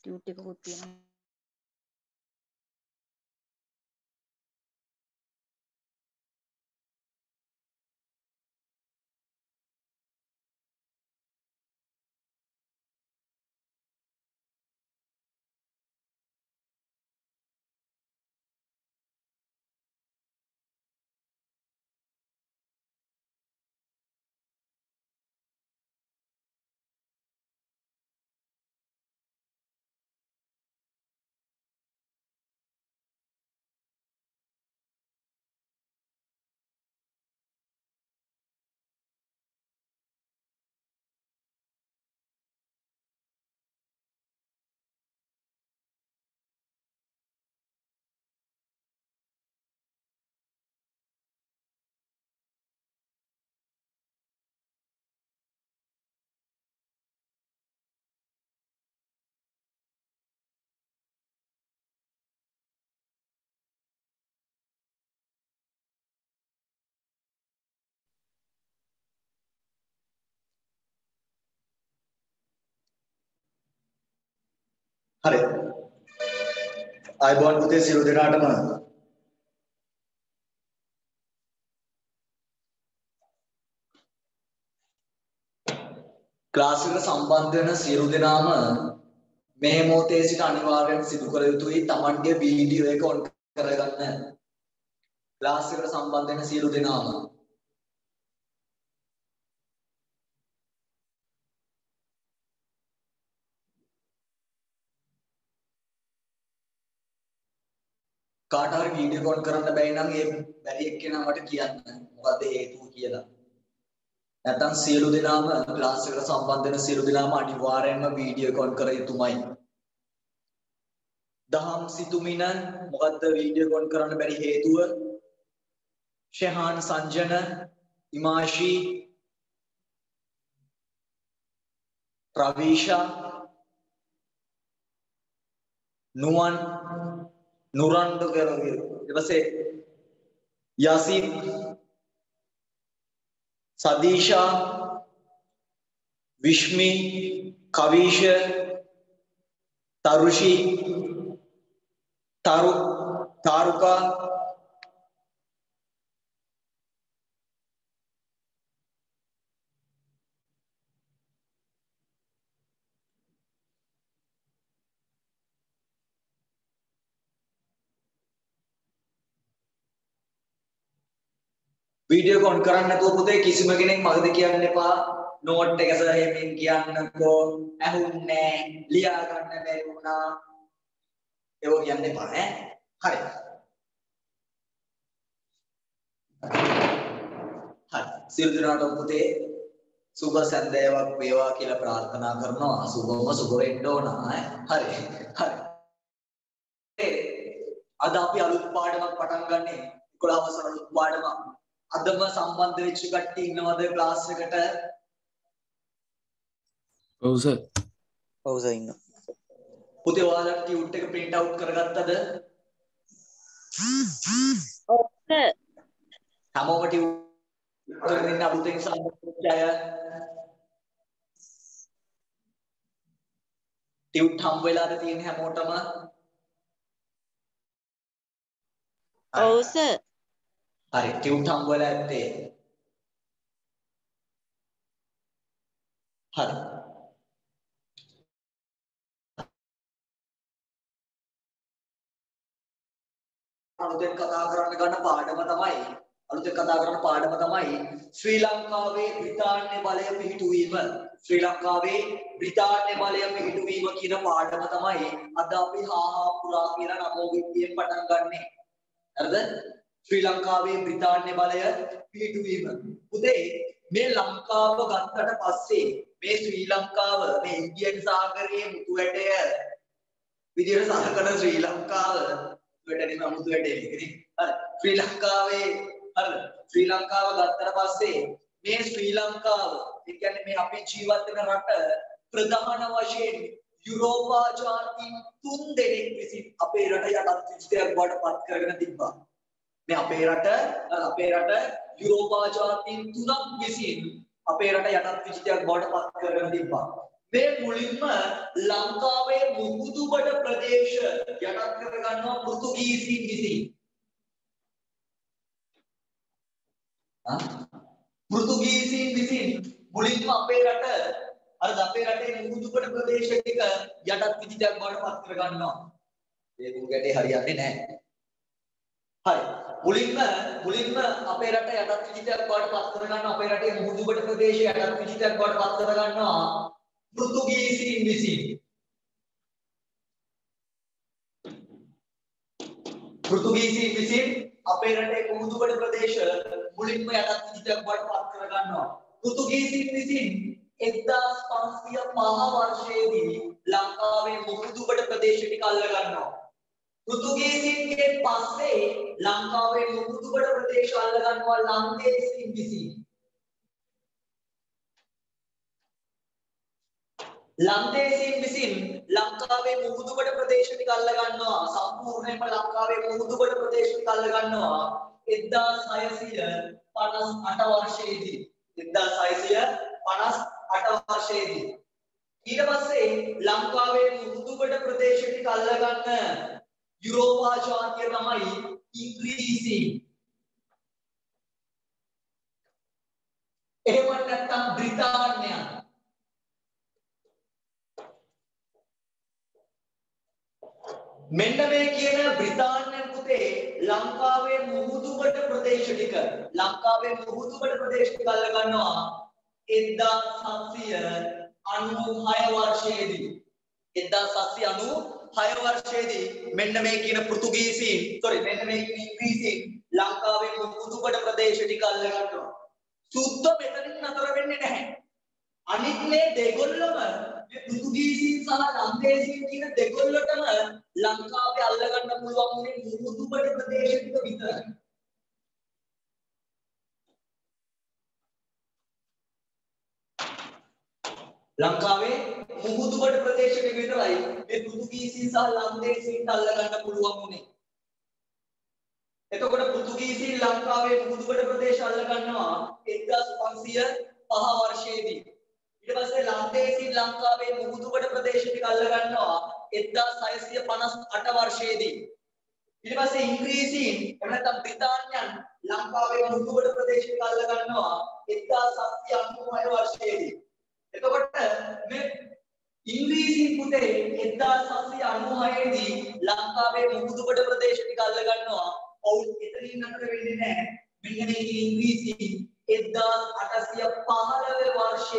Attitude එකකුත් තියෙනවා. හරි. ආයුබෝවන් පුතේ සියලු දෙනාටම. ක්ලාස් එකට සම්බන්ධ වෙන සියලු දෙනාම මේ මොහොතේ සිට අනිවාර්යෙන් සිදු කළ යුතුයි Tamanගේ වීඩියෝ එක ඔන් කරගන්න. ක්ලාස් එකට සම්බන්ධ වෙන සියලු දෙනාම කාට හරි වීඩියෝ කොල් කරන්න බැරි නම් ඒ බැරි එක්කෙනා මට කියන්න මොකද්ද හේතුව කියලා. නැත්නම් සියලු දෙනාම ක්ලාස් එකට සම්බන්ධ වෙන සියලු දෙනාම අනිවාර්යයෙන්ම වීඩියෝ කොල් කර යුතුමයි. දහම් සිතුමින මොකද්ද වීඩියෝ කොල් කරන්න බැරි හේතුව? ෂෙහාන් සංජන, ඉමාෂි, ප්‍රවීෂා, නුවන් නුරන්ඩු කියලා ඊට පස්සේ යාසින්, සදීෂා, විශ්මි, කවිෂ, තරුෂි, තාරුකා, වීඩියෝ කොල් කරන්න නැතුව පුතේ කිසිම කෙනෙක් මගද කියන්න එපා. නෝට් එක සර් එහෙමින් කියන්නකෝ. ඇහුන්නේ ලියා ගන්න බැරි වුණා. ඒක කියන්න එපා ඈ. හරි. හරි. සියලු දෙනාටම පුතේ සුබ සන්දේවක් වේවා කියලා ප්‍රාර්ථනා කරනවා. සුබ වෙන්න ඕන ඈ. හරි. හරි. අද අපි අලුත් පාඩමක් පටන් ගන්නේ. 11 වසර අලුත් පාඩමක්. අදම සම්බන්ධ වෙච්ච කට්ටිය ඉන්නවද ක්ලාස් එකට? ඔව් සර්. ඔව් සර් ඉන්නවා. පුතේ ඔයාලා ටියුට් එක print out කරගත්තද? ඔව් සර්. හැමෝම ටියුට් එකෙන් ඉන්න අලුතෙන් සම්බන්ධ වෙච්ච අය ටියුට් හම් වෙලාද තියෙන හැමෝටම? ඔව් සර්. හරි ටියුට් හම් වෙලා ඇත්තේ. හරි. අලුතෙන් කතා කරන්න ගන්න පාඩම තමයි ශ්‍රී ලංකාවේ බ්‍රිතාන්‍ය බලය පිහිටුවීම. ශ්‍රී ලංකාවේ බ්‍රිතාන්‍ය බලය පිහිටුවීම කියන පාඩම තමයි අද අපි හාහා පුරා කියන නමෝගිත්තියෙන් පටන් ගන්නෙ. හරිද? ශ්‍රී ලංකාවේ බ්‍රිතාන්‍ය බලය පිහිටුවීම. පුතේ මේ ලංකාව ගත්තට පස්සේ මේ ශ්‍රී ලංකාව මේ ඉන්දියන් සාගරයේ මුතු ඇටය විදියට සලකන ශ්‍රී ලංකාව වෙටනේ මුතු ඇටේ ඉතින් ශ්‍රී ලංකාවේ හරිද? ශ්‍රී ලංකාව ගත්තට පස්සේ මේ ශ්‍රී ලංකාව ඒ කියන්නේ මේ අපි ජීවත් වෙන රට ප්‍රධාන වශයෙන් යුරෝපා ජාතීන් 3 දෙනෙක් විසින් අපේ රට යටත් විජිතයක් බවට පත් කරගෙන තිබ්බා. මේ අපේ රට යුරෝපා ජාතීන් 3ක් විසින් අපේ රට යටත් විජිතයක් බවට පත් කරගෙන තිබ්බා. මේ මුලින්ම ලංකාවේ මුහුදුබඩ ප්‍රදේශ යටත් කරගන්නවා පෘතුගීසීන් විසින්. පෘතුගීසීන් විසින් මුලින්ම අපේ රට අපේ රටේ මුහුදුබඩ ප්‍රදේශ ටික යටත් විජිතයක් බවට පත් කරගන්නවා. මේ කුණු ගැටේ හරියන්නේ නැහැ. හරි. මුලින්ම අපේ රට යටත් විජිතයක් බවට පත් කරගන්නවා අපේ රටේ මුහුදුබඩ ප්‍රදේශය යටත් විජිතයක් බවට පත් කරගන්නවා පෘතුගීසීන් විසින්. පෘතුගීසීන් විසින් අපේ රටේ මුහුදුබඩ ප්‍රදේශ මුලින්ම යටත් විජිතයක් බවට පත් කරගන්නවා. පෘතුගීසීන් විසින් 1505 වර්ෂයේදී ලංකාවේ මුහුදුබඩ ප්‍රදේශ ටික අල්ල ගන්නවා. පෘතුගීසීන්ගේ පස්සේ ලංකාවේ මුහුදුබඩ ප්‍රදේශ අල්ල ගන්නවා ලන්දේසීන් විසින්. ලන්දේසීන් විසින් ලංකාවේ මුහුදුබඩ ප්‍රදේශ ටික අල්ල ගන්නවා. සම්පූර්ණයෙන්ම ලංකාවේ මුහුදුබඩ ප්‍රදේශ ටික අල්ල ගන්නවා 1658 වර්ෂයේදී. 1658 වර්ෂයේදී. ඊට පස්සේ ලංකාවේ මුහුදුබඩ ප්‍රදේශ ටික අල්ල ගන්න යුරෝපා ජාතිය තමයි ඉංග්‍රීසි. එහෙම නැත්නම් බ්‍රිතාන්‍යයන්. මෙන්න මේ කියන බ්‍රිතාන්‍යයන් පුතේ ලංකාවේ මුහුදුබඩ ප්‍රදේශ ටික අල්ල ගන්නවා 1796 වර්ෂයේදී. 1796 වර්ෂයේදී මෙන්න මේ කියන පෘතුගීසීන් මෙන්න මේ කියන ඉංග්‍රීසීන් ලංකාවේ මුහුදුබඩ ප්‍රදේශ ටික අල්ල ගන්නවා. සුද්ධ මෙතනින් නතර වෙන්නේ නැහැ. අනිත් මේ දෙගොල්ලම මේ පෘතුගීසීන් සහ ලන්දේසීන් කියන දෙගොල්ලටම ලංකාවේ අල්ල ගන්න පුළුවන් උනේ මුහුදුබඩ ප්‍රදේශ ටික විතරයි. ලංකාවේ මුහුදුබඩ ප්‍රදේශ ටික විතරයි මේ පෘතුගීසීන් සහ ලන්දේසීන්ට අල්ල ගන්න පුළුවන් උනේ. එතකොට පෘතුගීසීන් ලංකාවේ මුහුදුබඩ ප්‍රදේශ අල්ල ගන්නවා 1505 වර්ෂයේදී. ඊට පස්සේ ලන්දේසීන් ලංකාවේ මුහුදුබඩ ප්‍රදේශ ටික අල්ල ගන්නවා 1658 වර්ෂයේදී. ඊට පස්සේ ඉංග්‍රීසීන් එහෙම නැත්නම් බ්‍රිතාන්‍යයන් ලංකාවේ මුහුදුබඩ ප්‍රදේශ ටික අල්ල ගන්නවා 1796 වර්ෂයේදී. එතකොට මේ ඉංග්‍රීසීන් පුතේ 1796 දී ලංකාවේ මුහුදුබඩ ප්‍රදේශ ටික අල්ල ගන්නවා. ඔවුන් එතනින් නතර වෙන්නේ නැහැ. මෙන්න මේ ඉංග්‍රීසීන් 1815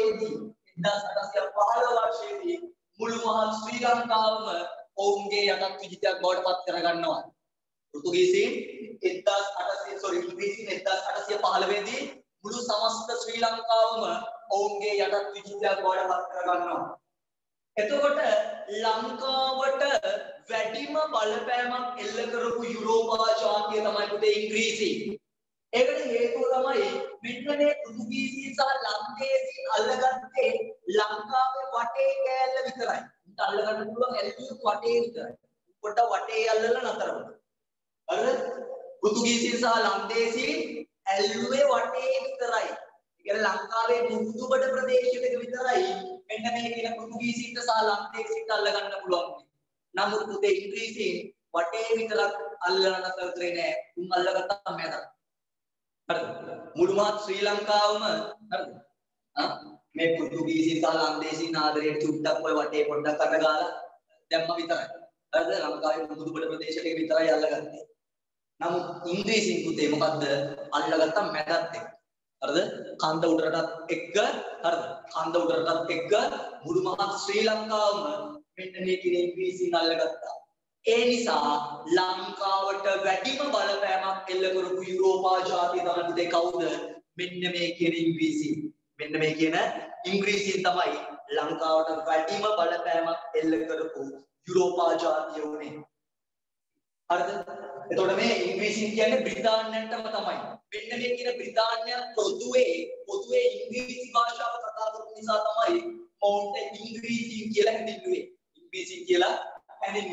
වර්ෂයේදී මුළු මහත් ශ්‍රී ලංකාවම ඔවුන්ගේ යටත් විජිතයක් බවට පත් කරගන්නවා. පෘතුගීසීන් ඉංග්‍රීසීන් 1815 දී මුළු සමස්ත ශ්‍රී ලංකාවම ඔවුන්ගේ යටත් විජිතයක් බවට පත් කරගන්නවා. එතකොට ලංකාවට වැඩිම බලපෑමක් එල්ල කරපු යුරෝපා ජාතිය තමයි පුතේ ඉංග්‍රීසි. ඒකට හේතුව තමයි මෙන්න මේ පෘතුගීසීන් සහ ලන්දේසීන් අල්ලගත්තේ ලංකාවේ වටේ කෑල්ල විතරයි. උන්ට අල්ලගන්න පුළුවන් ඇල්ලුවේ වටේ විතරයි. කොට වටේ අල්ලලා නතර වුණා. හරිද? පෘතුගීසීන් සහ ලන්දේසීන් ඇල්ලුවේ වටේ විතරයි. ඒ කියන්නේ ලංකාවේ මුහුදුබඩ ප්‍රදේශයක විතරයි මෙන්න මේ කියන පෘතුගීසීන්ට සහ ලන්දේසීන්ට අල්ලගන්න පුළුවන්. නමුත් පුතේ ඉංග්‍රීසීන් වටේ විතරක් අල්ලලා නතර කරේ නෑ. උන් අල්ලගත්තා මැද. හරිද? මුළු මහත් ශ්‍රී ලංකාවම හරිද? මේ පෘතුගීසීන් සහ ලන්දේසීන් ආදරයට චුට්ටක් ඔය වටේ පොඩ්ඩක් අත ගාලා දැම්ම විතරයි. හරිද? ලංකාවේ මුහුදුබඩ ප්‍රදේශයක විතරයි අල්ලගත්තේ. නමුත් ඉංග්‍රීසීන් පුතේ මොකද්ද? අල්ලගත්තා මැදත් එක්ක. හරිද? කන්ද උඩරටත් එක්ක හරිද? කන්ද උඩරටත් එක්ක මුළු මහත් ශ්‍රී ලංකාවම මෙන්න මේ කියන ඉංග්‍රීසීන් අල්ලගත්තා. ඒ නිසා ලංකාවට වැඩිම බලපෑමක් එල්ල කරපු යුරෝපා ජාතිය තමයි පුතේ කවුද? මෙන්න මේ කියන ඉංග්‍රීසීන්. මෙන්න මේ කියන ඉංග්‍රීසීන් තමයි ලංකාවට වැඩිම බලපෑමක් එල්ල කරපු යුරෝපා ජාතිය උනේ. හරිද? එතකොට මේ ඉංග්‍රීසීන් කියන්නේ බ්‍රිතාන්‍යයන්ටම තමයි. මෙන්න මේ කියන බ්‍රිතාන්‍යයන් පොදුවේ ඉංග්‍රීසි භාෂාව කතා කරපු නිසා තමයි ඔවුන්ට ඉංග්‍රීසීන් කියලා හැඳින්වුවේ. ඉංග්‍රීසීන් කියලා හැඳින්වුවේ.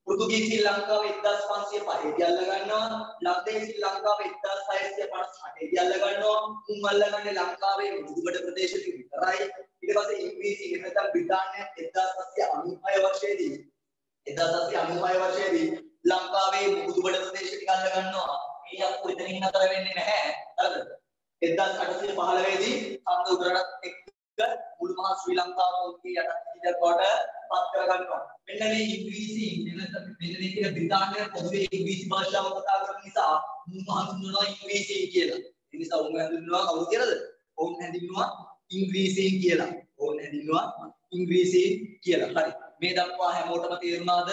පෘතුගීසි ශ්‍රී ලංකාව 1505 දී අල්ල ගන්නවා. ලන්දේ ශ්‍රී ලංකාව 1658 දී අල්ල ගන්නවා. උන් අල්ලගන්නේ ලංකාවේ මුදුබඩ ප්‍රදේශෙදි විතරයි. ඊට පස්සේ ඉංග්‍රීසි එහෙම නැත්නම් බ්‍රිතාන්‍ය 1796 වර්ෂයේදී 1796 වර්ෂයේදී ලංකාවේ මුදුබඩ ප්‍රදේශ ටික අල්ල ගන්නවා. මේ අපු එතනින් නතර වෙන්නේ නැහැ. හරිද? 1815 දී සම්ද උඩරට එක්ක මුළු මහා ශ්‍රී ලංකාව ඔස්සේ යටත් කොට පත් කර ගන්නවා. මෙන්න මේ ඉංග්‍රීසි මෙන්න මේ බ්‍රිතාන්‍ය පොදුවේ ඉංග්‍රීසි භාෂාව කතා කරන නිසා මුන් හඳුන්වනවා ඉංග්‍රීසි කියලා. ඒ නිසා උන් හඳුන්වනවා කවුද කියලාද? ඔවුන් හඳුන්වනවා ඉංග්‍රීසි කියලා. ඔවුන් හඳුන්වනවා ඉංග්‍රීසි කියලා. හරි. මේ දක්වා හැමෝටම තේරුණාද?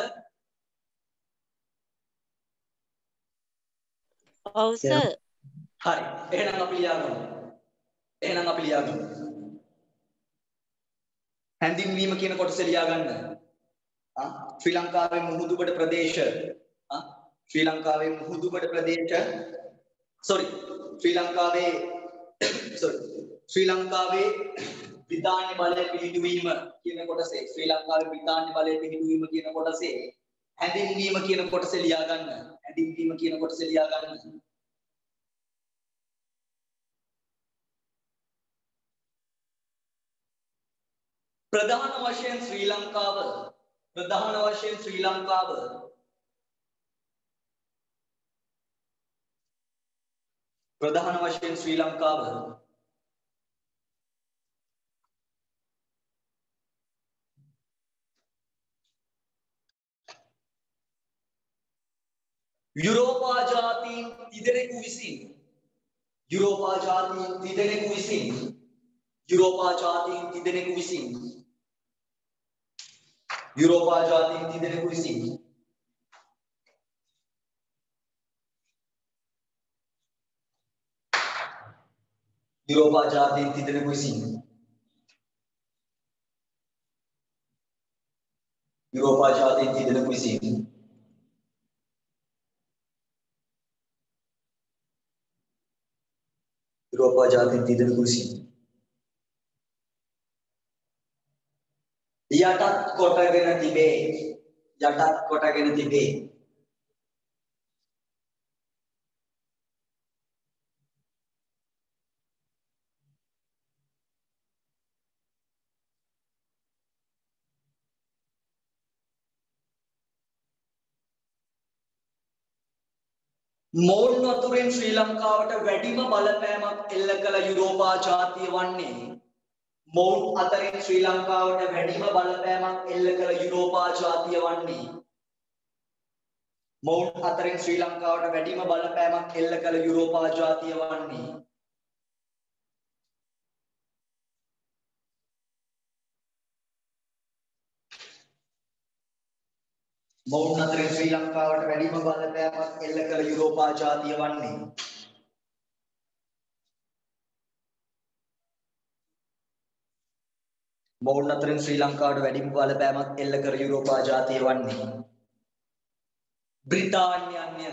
ඔව් සර්. හරි. එහෙනම් අපි ලියාගමු. හැඳින්වීම කියන කොටස ලියා ගන්න. ශ්‍රී ලංකාවේ මුහුදුබඩ ප්‍රදේශ ශ්‍රී ලංකාවේ මුහුදුබඩ ප්‍රදේශ ශ්‍රී ලංකාවේ බ්‍රිතාන්‍ය බලය පිහිටුවීම කියන කොටසේ ශ්‍රී ලංකාවේ බ්‍රිතාන්‍ය බලය පිහිටුවීම කියන කොටසේ හැඳින්වීම කියන කොටස ලියා ගන්න. හැඳින්වීම කියන කොටස ලියා ගන්න. ප්‍රධාන වශයෙන් ශ්‍රී ලංකාව යුරෝපා ජාතීන් තිදෙනෙකු විසින් යුරෝපා ජාතීන් තිදෙනෙකු විසින් යුරෝපා ජාතීන් තිදෙනෙකු විසින් යුරෝපා ජාතීන් තිදෙනෙකු විසින් යුරෝපා ජාතීන් තිදෙනෙකු විසින් යුරෝපා ජාතීන් තිදෙනෙකු විසින් යුරෝපා ජාතීන් තිදෙනෙකු විසින් යටත් කොටගෙන තිබේ මෝන් වතුරෙන් ශ්‍රී ලංකාවට වැඩිම බලපෑමක් එල්ල කළ යුරෝපා ජාතිය වන්නේ මෝන් අතරින් ශ්‍රී ලංකාවට වැඩිම බලපෑමක් එල්ල කළ යුරෝපා ජාතිය වන්නේ මෝන් අතරින් ශ්‍රී ලංකාවට වැඩිම බලපෑමක් එල්ල කළ යුරෝපා ජාතිය වන්නේ මෝන් අතරින් ශ්‍රී ලංකාවට වැඩිම බලපෑමක් එල්ල කළ යුරෝපා ජාතිය වන්නේ මෝන් අතරින් ශ්‍රී ලංකාවට වැඩිම බලපෑමක් එල්ල කර යුරෝපා ජාතිය වන්නේ බ්‍රිතාන්‍යයන්ය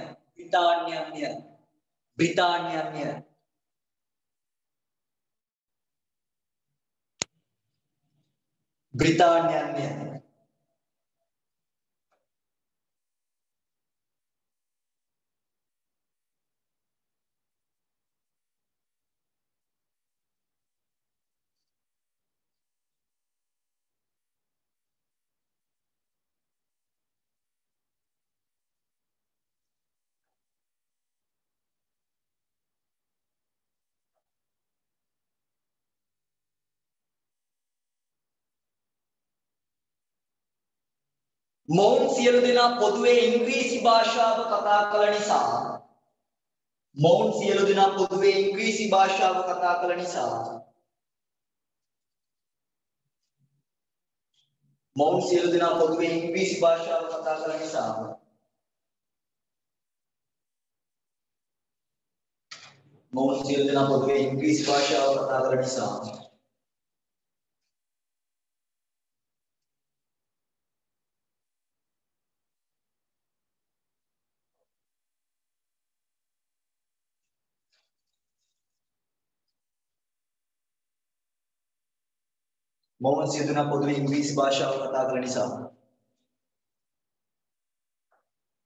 මොවුන් සියලු දෙනා පොදුවේ ඉංග්‍රීසි භාෂාව කතා කළ නිසා මොවුන් සියලු දෙනා පොදුවේ ඉංග්‍රීසි භාෂාව කතා කළ නිසා මොවුන් සියලු දෙනා පොදුවේ ඉංග්‍රීසි භාෂාව කතා කළ නිසා මොවුන් සියලු දෙනා පොදුවේ ඉංග්‍රීසි භාෂාව කතා කළ නිසා මොවුන් සියලු දෙනා පොදුවේ ඉංග්‍රීසි භාෂාව කතා කළ නිසා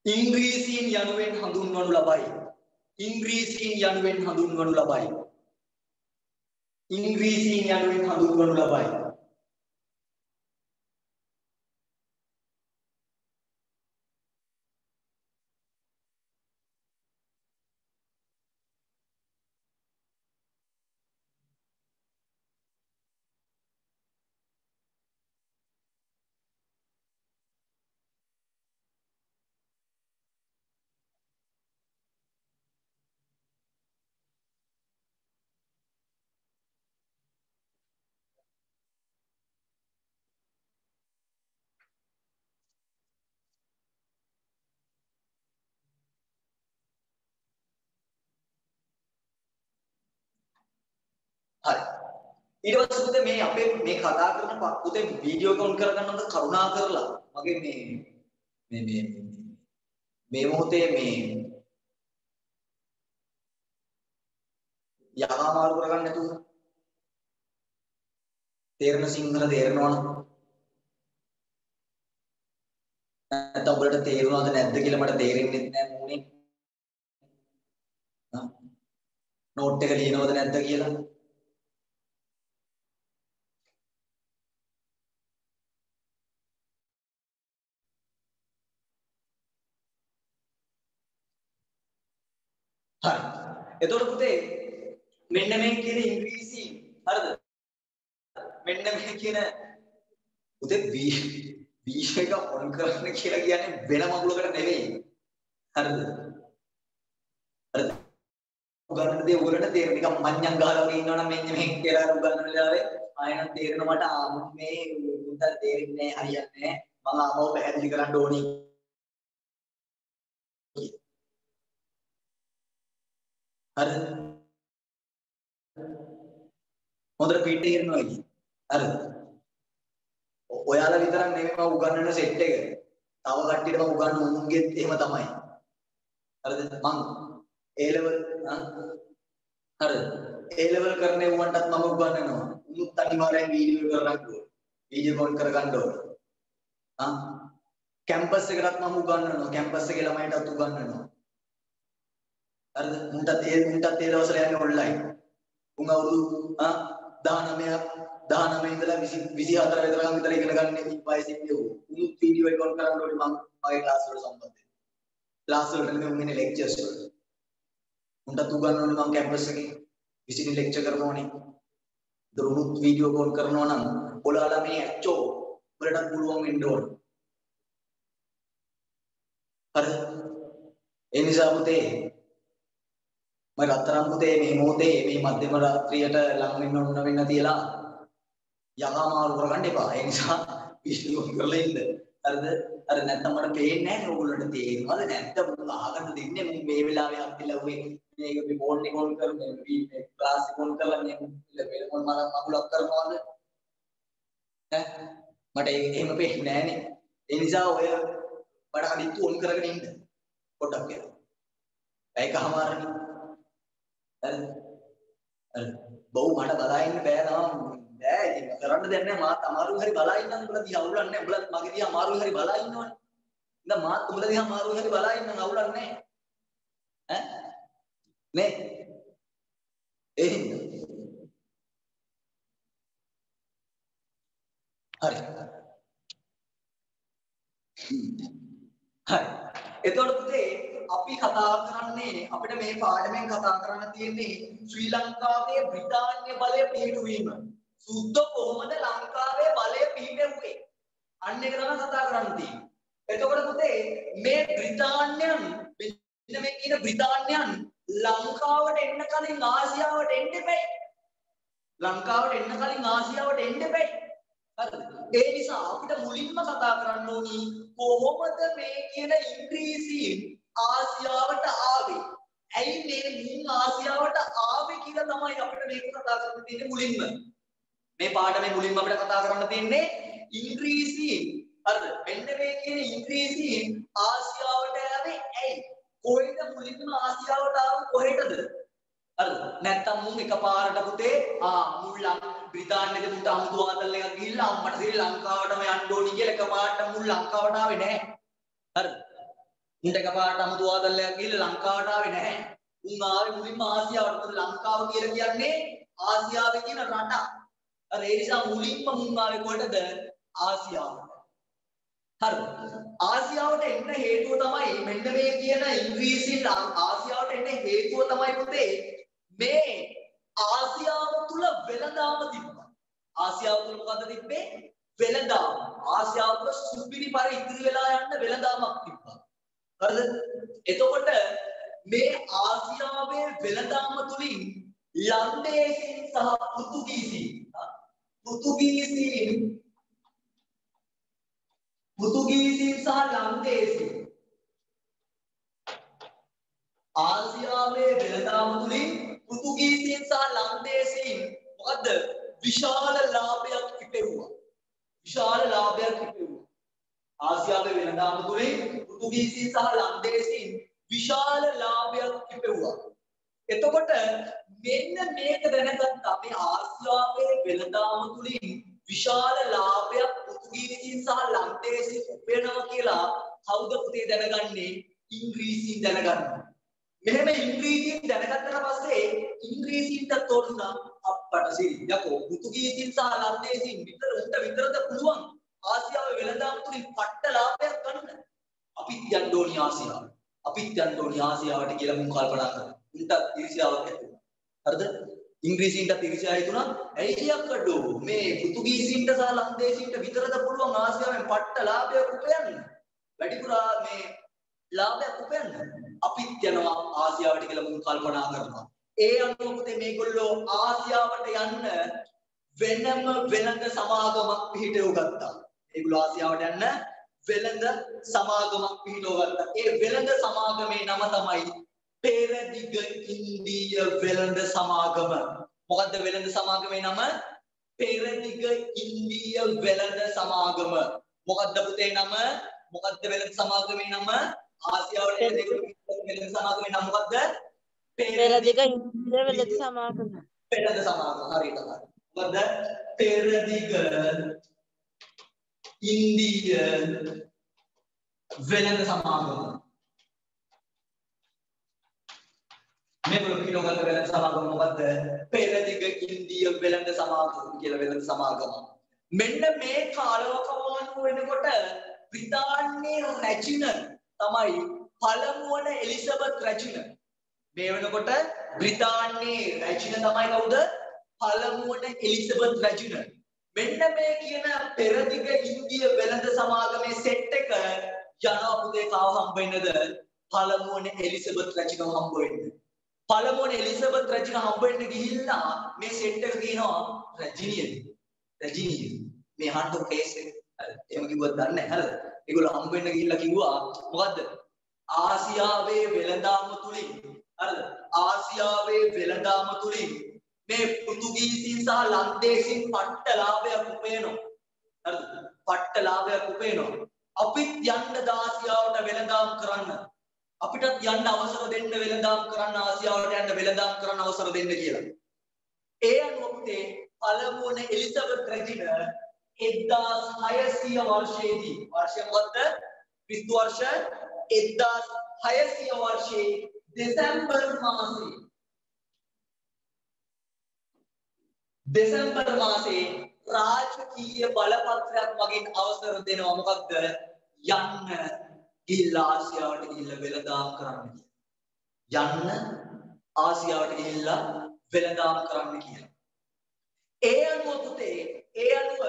ඉංග්‍රීසීන් යනුවෙන් හඳුන්වනු ලබයි. ඉංග්‍රීසීන් යනුවෙන් හඳුන්වනු ලබයි. ඉංග්‍රීසීන් යනුවෙන් හඳුන්වනු ලබයි. හරි. ඊට පස්සේ පුතේ මේ අපේ මේ කතා කරන පුතේ වීඩියෝ එක ඔන් කරගන්නවද කරුණා කරලා මගේ මේ මොහොතේ මේ යකා මාරු කරගන්න නැතුව තේරෙන සිංහල තේරෙනවනම් නැත්නම් ඔයාලට තේරුණාද නැද්ද කියලා මට තේරෙන්නේ නැහැ මොනේ. නෝට් එක ලියනවද නැද්ද කියලා. හරි. එතකොට පුතේ මෙන්න මේ කියන ඉංග්‍රීසි හරිද? මෙන්න මේ කියන පුතේ වීඩියෝ එක ඔන් කරන්න කියලා කියන්නේ වෙන මගුලකට නෙවෙයි. හරිද? හරිද? උගන්නන දේ උගලට තේරෙන නිකන් මඤ්ඤම් ගහලා වගේ ඉන්නවනම් මෙන්න මේ කියලා උගන්නන වෙලාවේ ආයෙත් තේරෙන මට මේ උන්ට තේරෙන්නේ නැහැ හරියන්නේ නැහැ. මම ආවව පැහැදිලි කරන්න ඕනේ. හරිද? හොඳට පිට තේරෙනවා ඉතින්. හරිද? ඔයාලා විතරක් නෙමෙයි මම උගන්වන සෙට් එක. තව කට්ටියට මම උගන්වන උන්ගෙත් එහෙම තමයි. හරිද? මම A level හරිද? A level කරන උන්ටත් මම උගන්වනවා. උන්ත් අනිවාර්යෙන් වීඩියෝ කරගන්න ඕනේ. වීඩියෝ කොල් කරගන්න ඕනේ. කැම්පස් එකටත් මම උගන්වනවා. කැම්පස් එකේ ළමයිටත් උගන්වනවා. හරිද? උන්ටත් ඒ දවස්වල යන්නේ ඔන්ලයින්. උන් අවුරුදු 19 ඉඳලා 24 වෙනකම් විතර ඉගෙන ගන්න වයසින් ඉවුව. උනුත් වීඩියෝ එක ඔන් කරන්න ඕනේ මම මගේ ක්ලාස් වලට සම්බන්ධයෙන්. ක්ලාස් වලට නෙමෙයි උන් ඉන්නේ ලෙක්චර්ස් වලට. උන්ටත් උගන්වන්නේ මම කැම්පස් එකේ විසිටින් ලෙක්චර් කරනෝනේ. දරුණුත් වීඩියෝ කොල් කරනවා නම් ඔයාලා මේ ඇච්චෝ වලට පුළුවන් වෙන්න ඕන. හරි. ඒ නිසා පුතේ මම රත්තරන් පුතේ මේ මොහොතේ මේ මධ්‍යම රාත්‍රියට ලඟ වෙන්න ඕන වෙන්න තියලා යකා මාරු කරගන්න එපා. ඒ නිසා වීඩියෝ කරලා ඉන්න. හරිද? අර නැත්තම් මට පේන්නේ නැහැ නේ ඕගොල්ලන්ට තේරෙනවද නැද්ද මොකද අහගන්න දෙන්නේ මම මේ වෙලාවේ අත්තිලව්වේ මේක මේ ෆෝන් එක ඔන් කරන්නේ මේ ක්ලාස් එක ඔන් කරලා මේ මොන මගුලක් කරනවද? ඈ මට එහෙම පේන්නේ නැහැ නේ. ඒ නිසා ඔය මට කලින් ඔන් කරගෙන ඉන්න. පොඩ්ඩක් කියලා. ඒකමාරනේ. හරිද? හරි. බොහොම මට බලා ඉන්න බෑ තාම. බෑ ඉතින් කරන්න දෙයක් නැහැ මාත් අමාරු හරි බලා ඉන්නම් උඹලා දිහා අවුලක් නැහැ උඹලා මගේ දිහා අමාරු හරි බලා ඉන්නවනේ ඉතින් මාත් උඹලා දිහා අමාරු හරි බලා ඉන්නම් අවුලක් නැහැ ඈ නේ එහෙනම් හරි හරි එතකොට පුතේ අපි කතා කරන්නේ අපිට මේ පාඩමෙන් කතා කරන්න තියෙන්නේ ශ්‍රී ලංකාවේ බ්‍රිතාන්‍ය බලය පිහිටුවීම සුද්ධ කොහොමද ලංකාවේ බලය පිහිටුවේ අන්න ඒක තමයි කතා කරන්න තියෙන්නේ. එතකොට පුතේ මේ බ්‍රිතාන්‍යයන් මෙන්න මේ කියන බ්‍රිතාන්‍යයන් ලංකාවට එන්න කලින් ආසියාවට එන්න එපැයි. ලංකාවට එන්න කලින් ආසියාවට එන්න එපැයි. හරිද? ඒ නිසා අපිට මුලින්ම කතා කරන්න ඕනි කොහොමද මේ කියන ඉංග්‍රීසීන් ආසියාවට ආවේ? ඇයි මේ මුන් ආසියාවට ආවේ කියලා තමයි අපිට මේක කතා කරන්න තියෙන්නේ මුලින්ම. මේ පාඩමේ මුලින්ම අපිට කතා කරන්න තියෙන්නේ ඉංග්‍රීසීන් හරිද මෙන්න මේ කියන ඉංග්‍රීසීන් ආසියාවට ආවේ ඇයි කොහෙද මුලින්ම ආසියාවට ආවේ කොහෙටද හරිද නැත්තම් මුන් එකපාරට පුතේ මුල් බ්‍රිතාන්‍යද මුන්ට අමුතු ආදල් එකක් ගිහිල්ලා අම්මට ශ්‍රී ලංකාවටම යන්න ඕනි කියලා එකපාරට මුල් ලංකාවට ආවේ නැහැ හරිද උන්ට එකපාරට 아무තු ආදල්ලයක් ගිහලා ලංකාවට ආවේ නැහැ. උන් ආවේ මුලින්ම ආසියාවට. මොකද ලංකාව කියලා කියන්නේ ආසියාවේ තියෙන රටක්. අර ඒ නිසා මුලින්ම මුන් ආවේ කොහෙටද? ආසියාවට. හරිද? ආසියාවට එන්න හේතුව තමයි මෙන්න මේ කියන ඉංග්‍රීසියෙන් ආසියාවට එන්න හේතුව තමයි පුතේ මේ ආසියාව තුල වෙළඳාම තිබ්බා. ආසියාව තුල මොකද්ද තිබ්බේ? වෙළඳාම. ආසියාව තුල සුපිරි පර ඉදිරි වෙලා යන්න වෙළඳාමක් තිබ්බා. හරිද? එතකොට මේ ආසියාවේ වෙළඳාම තුලින් ලන්දේසීන් සහ පෘතුගීසීන් සහ ලන්දේසීන් ආසියාවේ වෙළඳාම තුලින් පෘතුගීසීන් සහ ලන්දේසීන් මොකද්ද විශාල ලාභයක් ඉපෙව්වා. විශාල ලාභයක් ඉපෙව්වා. ආසියාවේ වෙළඳාම තුලින් පෘතුගීසීන් සහ ලන්දේසීන් විශාල ලාභයක් ඉපෙව්වා. එතකොට මෙන්න මේක දැනගත්තා මේ ආසියාවේ වෙළඳාම තුලින් විශාල ලාභයක් පෘතුගීසීන් සහ ලන්දේසීන් උපයනවා කියලා කවුද පුතේ දැනගන්නේ? ඉංග්‍රීසීන් දැනගන්නවා. මෙහෙම ඉංග්‍රීසීන් දැනගත්තට පස්සේ ඉංග්‍රීසීන්ට තෝරන අප්පට සිරි යකෝ පෘතුගීසීන් සහ ලන්දේසීන් විතරද පුළුවන් ආසියාවේ වෙළඳාම තුලින් පට්ට ලාභයක් ගන්න. අපිත් යන්න ඕනි ආසියාවට. අපිත් යන්න ඕනි ආසියාවට කියලා මුන් කල්පනා කරා. උන්ට ඊර්ෂ්‍යාවක් ඇති වුණා. හරිද? ඉංග්‍රීසීන්ට ඊර්ෂ්‍යාව හිතුණා. ඇයි යක්කඩෝ මේ පෘතුගීසීන්ට සහ ලන්දේසීන්ට විතරද පුළුවන් ආසියාවෙන් පට්ට ලාභයක් උපයන්න. වැඩිපුර මේ ලාභයක් උපයන්න. අපිත් යනවා ආසියාවට කියලා මුන් කල්පනා කරනවා. ඒ අනුව පුතේ මේගොල්ලෝ ආසියාවට යන්න වෙනම වෙළඳ සමාගමක් පිහිටව ගත්තා. මේගොල්ලෝ ආසියාවට යන්න වෙළඳ සමාගමක් පිහිටව ගත්තා. ඒ වෙළඳ සමාගමේ නම තමයි පෙරදිග ඉන්දීය වෙළඳ සමාගම. මොකද්ද වෙළඳ සමාගමේ නම? පෙරදිග ඉන්දීය වෙළඳ සමාගම. මොකද්ද පුතේ නම? මොකද්ද වෙළඳ සමාගමේ නම? ආසියාවට වෙළඳ සමාගමේ නම මොකද්ද? පෙරදිග ඉන්දීය වෙළඳ සමාගම. වෙළඳ සමාගම හරියට හරි. මොකද්ද? පෙරදිග ඉන්දීය වෙළඳ සමාගම. මේගොල්ලෝ පිටෝගත වෙළඳ සමාගම මොකද්ද? පෙරදිග ඉන්දීය වෙළඳ සමාගම කියලා වෙළඳ සමාගම. මෙන්න මේ කාලවකවානුව වෙනකොට බ්‍රිතාන්‍යයේ රැජින තමයි පළමු වන එලිසබෙත් රැජින. මේ වෙනකොට බ්‍රිතාන්‍යයේ රැජින තමයි කවුද? පළමු වන එලිසබෙත් රැජින. මෙන්න මේ කියන පෙරදිග ඉන්දීය වෙළඳ සමාගමේ සෙට් එක යනවා පුතේ කාව හම්බ වෙන්නද? පළමු වන එලිසබෙත් රැජිනව හම්බ වෙන්න. පළමු වන එලිසබෙත් රැජින හම්බ වෙන්න ගිහිල්ලා මේ සෙට් එක කියනවා රැජිනිය මේ හන්ඩෝ කේස් එක. එහෙම කිව්වත් දන්නේ නැහැ හරිද? ඒගොල්ලෝ හම්බ වෙන්න ගිහිල්ලා කිව්වා මොකද්ද? ආසියාවේ වෙළඳාම තුලින් හරිද? ආසියාවේ වෙළඳාම තුලින් මේ පෘතුගීසීන් සහ ලන්දේසීන් පට්ට ලාභයක් උපයනවා. හරිද? පට්ට ලාභයක් උපයනවා. අපිත් යන්න ආසියාවට වෙළඳාම් කරන්න. අපිටත් යන්න අවසර දෙන්න වෙළඳාම් කරන්න ආසියාවට යන්න වෙළඳාම් කරන්න අවසර දෙන්න කියලා. ඒ අනුව පුතේ පළමු වන එලිසබෙත් රැජින 1600 වර්ෂයේදී වර්ෂය මොකද්ද? ක්‍රිස්තු වර්ෂ 1600 වර්ෂයේ දෙසැම්බර් මාසයේ රාජකීය බලපත්‍රයක් මගින් අවසර දෙනවා. මොකක්ද? යන්න ගිහිල්ලා ආසියාවට ගිහිල්ලා වෙළඳාම් කරන්න කියලා. යන්න ආසියාවට ගිහිල්ලා වෙළඳාම් කරන්න කියලා. ඒ අනුව පුතේ ඒ අනුව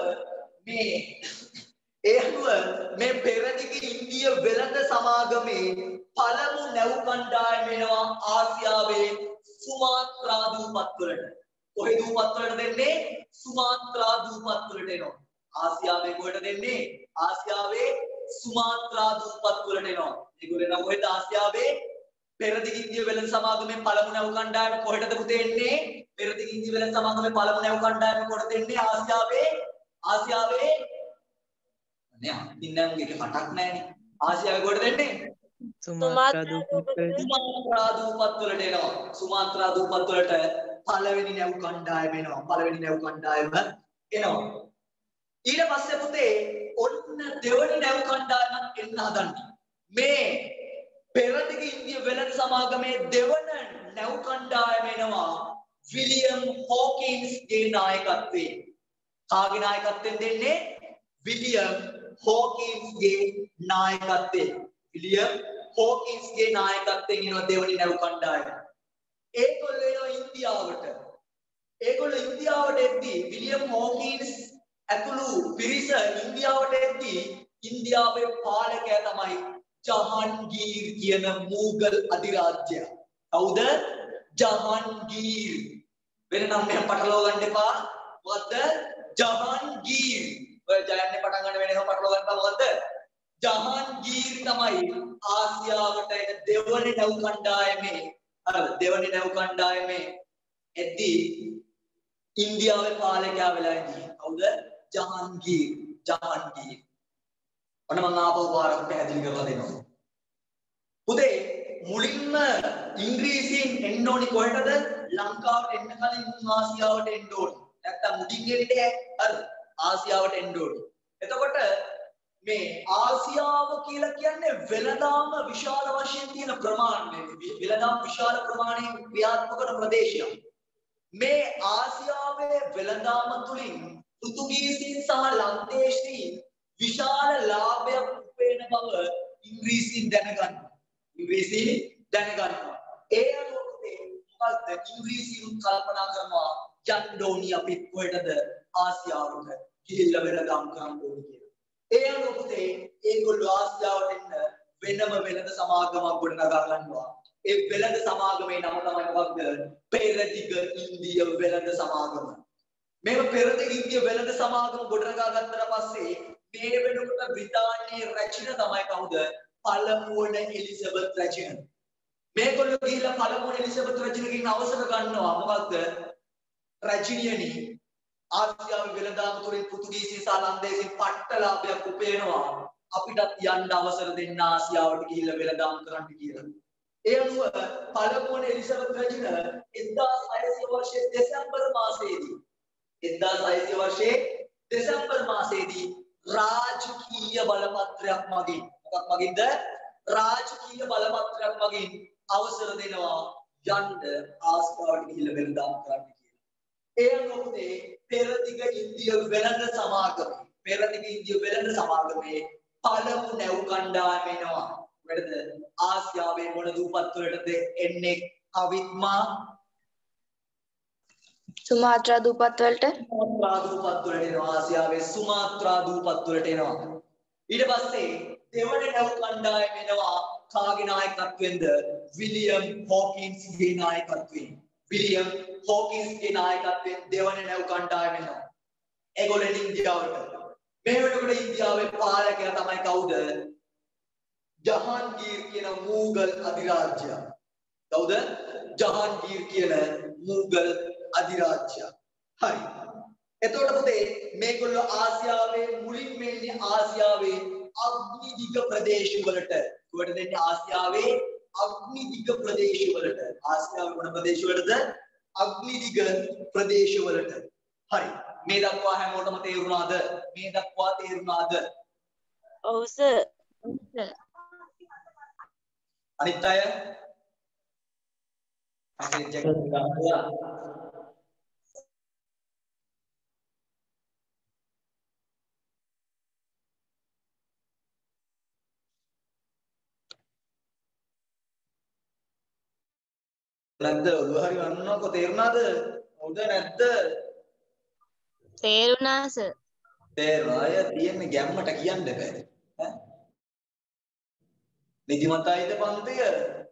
මේ පෙරදිග ඉන්දීය වෙළඳ සමාගමේ පළමු නැව් කණ්ඩායම වෙනවා ආසියාවේ සුමාත්‍රා දූපත් වලට. කොහෙද දූපත් වලට දෙන්නේ? සුමාත්‍රා දූපත් වලට එනවා. ආසියාවේ කොහෙද දෙන්නේ? ආසියාවේ සුමාත්‍රා දූපත් වලට එනවා. ඒගොල්ලෝ එනවා කොහෙද? ආසියාවේ පෙරදිග ඉන්දීය වෙළඳ සමාගමේ පළමු නැව් කණ්ඩායම කොහෙටද පුතේ එන්නේ? පෙරදිග ඉන්දීය වෙළඳ සමාගමේ පළමු නැව් කණ්ඩායම කොහෙද එන්නේ? ආසියාවේ නෑ ඉන්නේ මුගේ කටක් නෑනේ. ආසියාවේ කොහෙද එන්නේ? සුමාත්‍රා දූපත් වලට එනවා. සුමාත්‍රා දූපත් වලට පළවෙනි නැව් කණ්ඩායම එනවා. පළවෙනි නැව් කණ්ඩායම එනවා. ඊට පස්සේ පුතේ ඔන්න දෙවනි නැව් කණ්ඩායමක් එන්න හදන්නේ. මේ සමාගමේ දෙවන නැව් කණ්ඩායම එනවා විලියම් හොකින්ස්ගේ නායකත්වයෙන්. කාගේ නායකත්වයෙන් දෙන්නේ? විලියම් හොකින්ස්ගේ නායකත්වයෙන්. විලියම් හොකින්ස්ගේ නායකත්වයෙන් එනවා දෙවනි නැව් කණ්ඩායම. ඒගොල්ලෝ එනවා ඉන්දියාවට. ඒගොල්ලෝ ඉන්දියාවට එද්දී විලියම් හොකින්ස් ඇතුළු පිරිස ඉන්දියාවට එද්දී ඉන්දියාවේ පාලකයා තමයි ජහාන්ගීර් කියන මූගල් අධිරාජ්‍යය. කවුද? ජහාන්ගීර්. වෙන නම් මෙහෙම පටලවා ගන්න එපා. මොකද්ද? ජහාන්ගීර්. ඔය ජයන්නේ පටන් ගන්න වෙන එකම පටලවා ගන්න මොකද්ද? ජහාන්ගීර් තමයි ආසියාවට එන දෙවන නැව් කණ්ඩායමේ දෙවන නැව් කණ්ඩායමේ එද්දී ඉන්දියාවේ පාලකයා වෙලා ඉන්නේ. කවුද? ජහාන්ගීර්. ජහාන්ගීර්. ඔන්න මම ආපහු පාරක් පැහැදිලි කරලා දෙනවා. පුතේ මුලින්ම ඉංග්‍රීසියෙන් එන්න ඕනි කොහෙටද? ලංකාවට එන්න කලින් ආසියාවට එන්න ඕනි. නැත්තම් මුඩින් එන්නේ හරි ආසියාවට එන්න ඕනි. එතකොට මේ ආසියාව කියලා කියන්නේ වෙළඳාම විශාල වශයෙන් තියෙන ප්‍රමාණය. වෙළඳාම විශාල ප්‍රමාණයෙන් ක්‍රියාත්මක කරන ප්‍රදේශයක්. මේ ආසියාවේ වෙළඳාම තුලින් පෘතුගීසීන් සහ ලන්දේශීන් විශාල ලාභයක් උපයන බව ඉංග්‍රීසීන් දැනගන්නවා. ඉංග්‍රීසීන් දැනගන්නවා. ඒ අනුව මොකක්ද ඉංග්‍රීසීන් කල්පනා කරනවා යන්න ඕනි අපි කොහෙටද? ආසියාවට ගිහිල්ලා වෙළඳාම් කරන්න ඕනි කියලා. ඒ අනුව පුතේ ඒගොල්ලෝ ආසියාවට එන්න වෙනම වෙළඳ සමාගමක් ගොඩනගා ගන්නවා. ඒ වෙළඳ සමාගමේ නම තමයි මොකක්ද? පෙරදිග ඉන්දිය වෙළඳ සමාගම. මේක පෙරදිග ඉන්දිය වෙළඳ සමාගම ගොඩනගා ගත්තට පස්සේ මේ වෙනකොට බ්‍රිතාන්‍යයේ රැජින තමයි කවුද? පළමුවන එලිසබෙත් රැජින. මේගොල්ලෝ ගිහිල්ලා පළමුවන එලිසබෙත් රැජිනගෙන් අවසර ගන්නවා. මොකක්ද? රැජිනියනි ආසියාවේ වෙළඳාම තුලින් පෘතුගීසි සහ ලන්දේසීන් පට්ටලාභයක් උපයනවා. අපිටත් යන්න අවසර දෙන්න ආසියාවට ගිහිල්ලා වෙළඳාම් කරන්න කියලා. ඒ අනුව පළමුවන එලිසබෙත් රැජින 1600 වර්ෂයේ දෙසැම්බර් මාසයේදී 1600 වර්ෂයේ දෙසැම්බර් මාසයේදී රාජකීය බලපත්‍රයක් මගින් මොකක් මගින්ද? රාජකීය බලපත්‍රයක් මගින් අවසර දෙනවා යන්න ආසියාවට ගිහිල්ලා වෙළඳාම් කරන්න කියලා. ඒ අනුව පෙරදිග ඉන්දිය වෙළඳ සමාගමේ පළමු නැව් කණ්ඩායම එනවා. මොකටද? ආසියාවේ මොන දූපත් වලටද එන්නේ? අවිත්මා සුමාත්‍රා දූපත් වලට. සුමාත්‍රා දූපත් වලට එනවා. ආසියාවේ සුමාත්‍රා දූපත් වලට එනවා. ඊට පස්සේ දෙවන නැව් කණ්ඩායම එනවා කාගේ නායකත්වයෙන්ද? විලියම් හොකින්ස්ගේ නායකත්වයෙන්. විලියම් හොකින්ස්ගේ නායකත්වයෙන් දෙවන නැව් කණ්ඩායම එනවා. ඒගොල්ලෝ ඉන්දියාවට. මේ වෙනකොට ඉන්දියාවේ පාලකයා තමයි කවුද? ජහාන්ගීර් කියන මූගල් අධිරාජ්‍යය. කවුද? ජහාන්ගීර් කියන මූගල් අධිරාජ්‍යය. හරි. එතකොට පුතේ මේගොල්ලෝ ආසියාවේ මුලින්ම එන්නේ ආසියාවේ අග්නිදිග ප්‍රදේශවලට. කොහෙටද එන්නේ? ආසියාවේ අග්නිදිග ප්‍රදේශවලට. ආසියාවේ මොන ප්‍රදේශවලටද? අග්නිදිග ප්‍රදේශවලට. හරි. මේ දක්වා හැමෝටම තේරුණාද? මේ දක්වා තේරුණාද? ඔව් සර්. අනිත් අය අපි චෙක් කරලා නැද්ද? ඔළුව හරි වන්නවකො තේරුණාද? හොඳ නැද්ද? තේරුණා සර්. තේරුණා. අය තියෙන්නේ ගැම්මට කියන්න බෑ. ඈ නිදිමතයිද පන්තිය?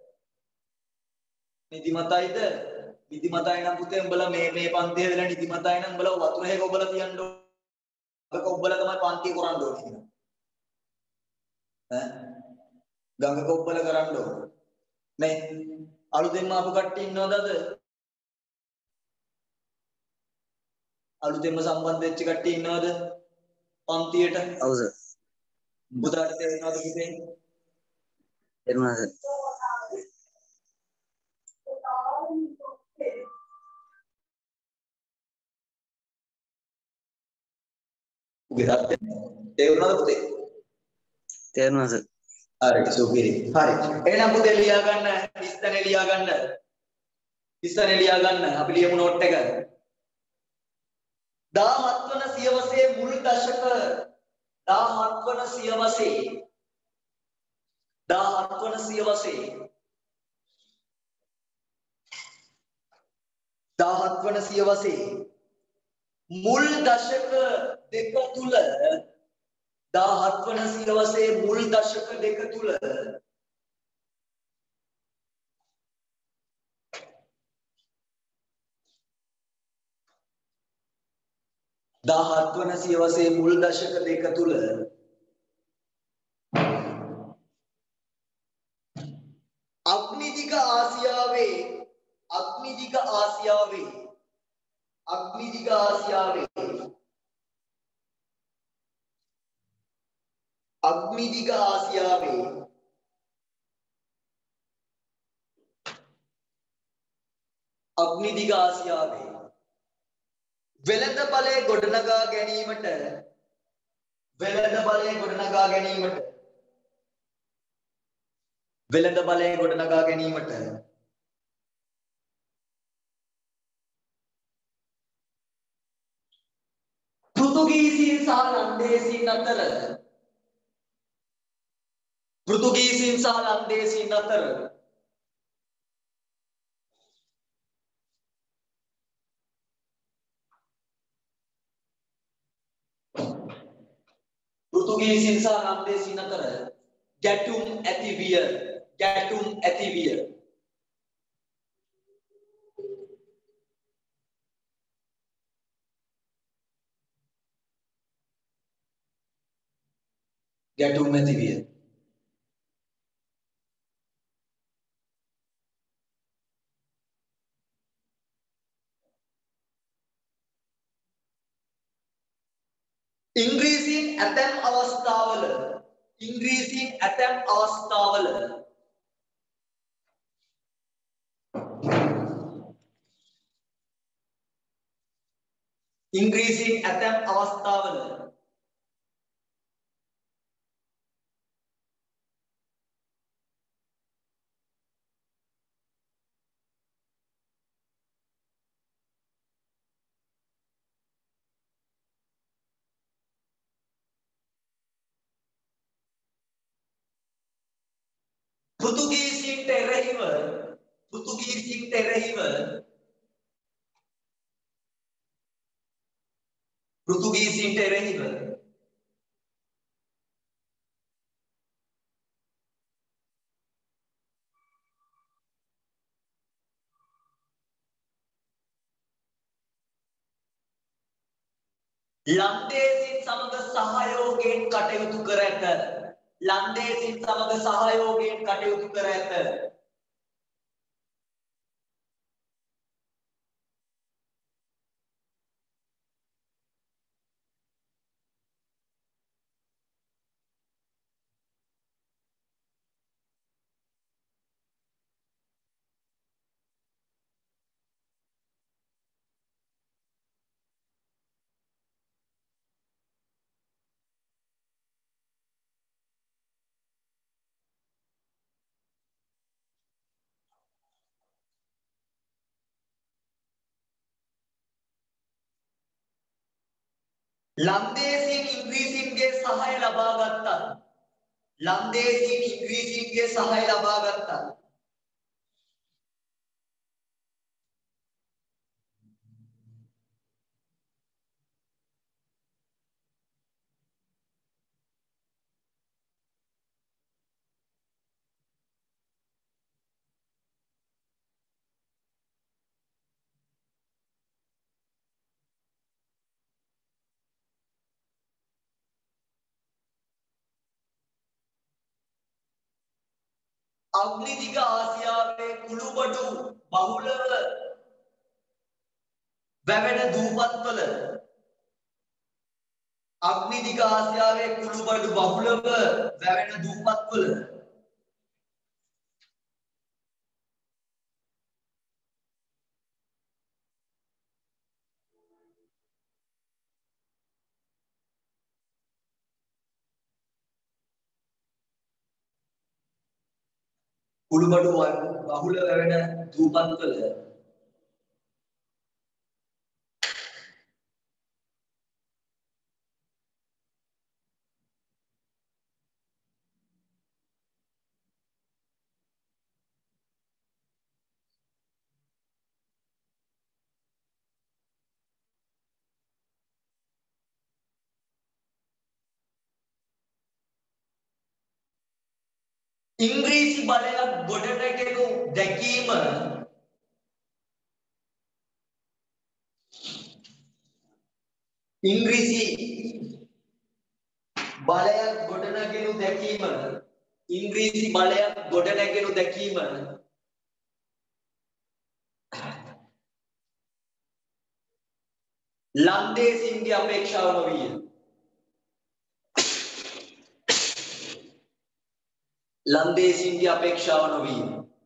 නිදිමතයිද? නිදිමතයි නම් පුතේ උඹලා මේ පන්තිය වෙලා නිදිමතයි නම් උඹලා වතුර හේක ඔබලා තියන්න ඕන. ගඟක ඔබලා තමයි පන්තිය කරන්න ඕනේ කියලා. ඈ ගඟක ඔබලා කරන්න ඕන. මේ අලුතෙන්ම ආපු කට්ටිය ඉන්නවද අද? අලුතෙන්ම සම්බන්ධ වෙච්ච කට්ටිය ඉන්නවද පන්තියට? ඔව් සර්. බුදාට තේරෙනවද පුතේ? තේරුණා සර්. උගේට තේරුණාද පුතේ? තේරුණා සර්. හරි සුපිරි. හරි. එහෙනම් පුතේ ලියා ගන්න ඉස්තනේ ලියා ගන්න. ඉස්තනේ ලියා ගන්න. අපි ලියමු නෝට් එක. 17 වන සියවසේ මුල් දශක 17 වන සියවසේ 17 වන සියවසේ 17 වන සියවසේ මුල් දශක දෙක තුල 17 වන සියවසේ මුල් දශක දෙක තුල 17 වන සියවසේ මුල් දශක දෙක තුල අග්නිදිග ආසියාවේ අග්නිදිග ආසියාවේ අග්නිදිග ආසියාවේ අග්නිදිග ආසියාවේ අග්නිදිග ආසියාවේ වෙළඳ බලය ගොඩනගා ගැනීමට වෙළඳ බලය ගොඩනගා ගැනීමට වෙළඳ බලය ගොඩනගා ගැනීමට පෘතුගීසීන් සහ ලන්දේසීන් අතර පෘතුගීසීන් සහ ලන්දේසීන් අතර පෘතුගීසීන් සහ ලන්දේසීන් අතර ගැටුම් ඇති විය ගැටුම් ඇති විය ගැටුම් ඇති විය ඉංග්‍රීසීන් ඇතැම් අවස්ථාවල ඉංග්‍රීසීන් ඇතැම් අවස්ථාවල ඉංග්‍රීසීන් ඇතැම් අවස්ථාවල පෘතුගීසීන්ට එරෙහිව පෘතුගීසීන්ට එරෙහිව පෘතුගීසීන්ට එරෙහිව ලන්දේසීන් සමග සහයෝගයෙන් කටයුතු කර ඇත ලන්දේසීන් සමග සහයෝගයෙන් කටයුතු කර ඇත ලන්දේසීන් ඉංග්‍රීසීන්ගේ සහාය ලබා ගත්තා ලන්දේසීන් ඉංග්‍රීසීන්ගේ සහාය ලබා ගත්තා අග්නිදිග ආසියාවේ කුළුබඩු බහුලව වැවෙන දූපත්වල අග්නිදිග ආසියාවේ කුළුබඩු බහුලව වැවෙන දූපත්වල කුළුබඩු බහුල වෙන දූපත්වල ඉංග්‍රීසි බලයක් ගොඩනැගෙනු දැකීම ඉංග්‍රීසි බලයක් ගොඩනැගෙනු දැකීම ඉංග්‍රීසි බලයක් ගොඩනැගෙනු දැකීම ලන්දේසින්ගේ අපේක්ෂාව නොවිය. ලන්දේසින්ගේ අපේක්ෂාව නොවිය.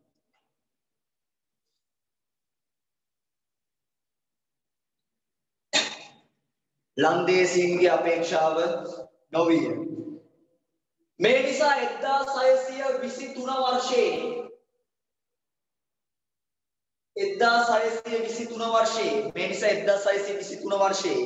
ලන්දේසින්ගේ අපේක්ෂාව නොවිය. මේ නිසා 1623 වර්ෂයේ 1623 වර්ෂයේ මේ නිසා 1623 වර්ෂයේ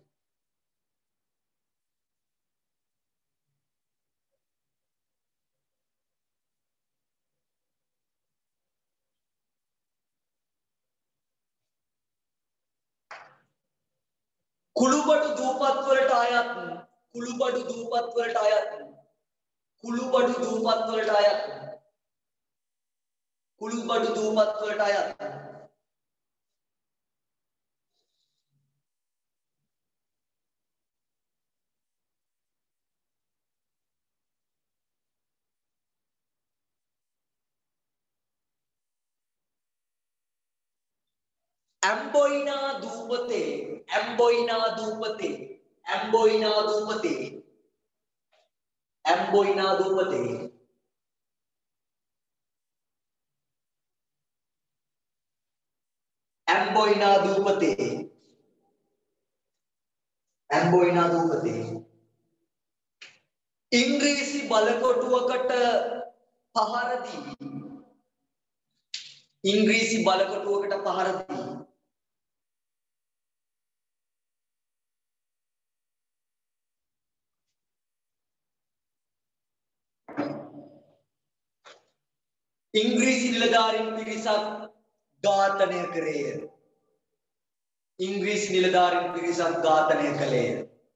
කුළුබඩු දූපත් වලට අයත් කුළුබඩු දූපත් වලට අයත් කුළුබඩු දූපත් වලට අයත් කුළුබඩු දූපත් වලට අයත් ඇම්බොයිනා දූපතේ ඇම්බොයිනා දූපතේ ඇම්බොයිනා දූපතේ ඇම්බොයිනා දූපතේ ඇම්බොයිනා දූපතේ ඇම්බොයිනා දූපතේ ඉංග්‍රීසි බලකොටුවකට පහර දී ඉංග්‍රීසි බලකොටුවකට පහර දී ඉංග්‍රීසි නිලධාරීන් පිරිසක් ඝාතනය කරේය. ඉංග්‍රීසි නිලධාරීන් පිරිසක් ඝාතනය කළේය.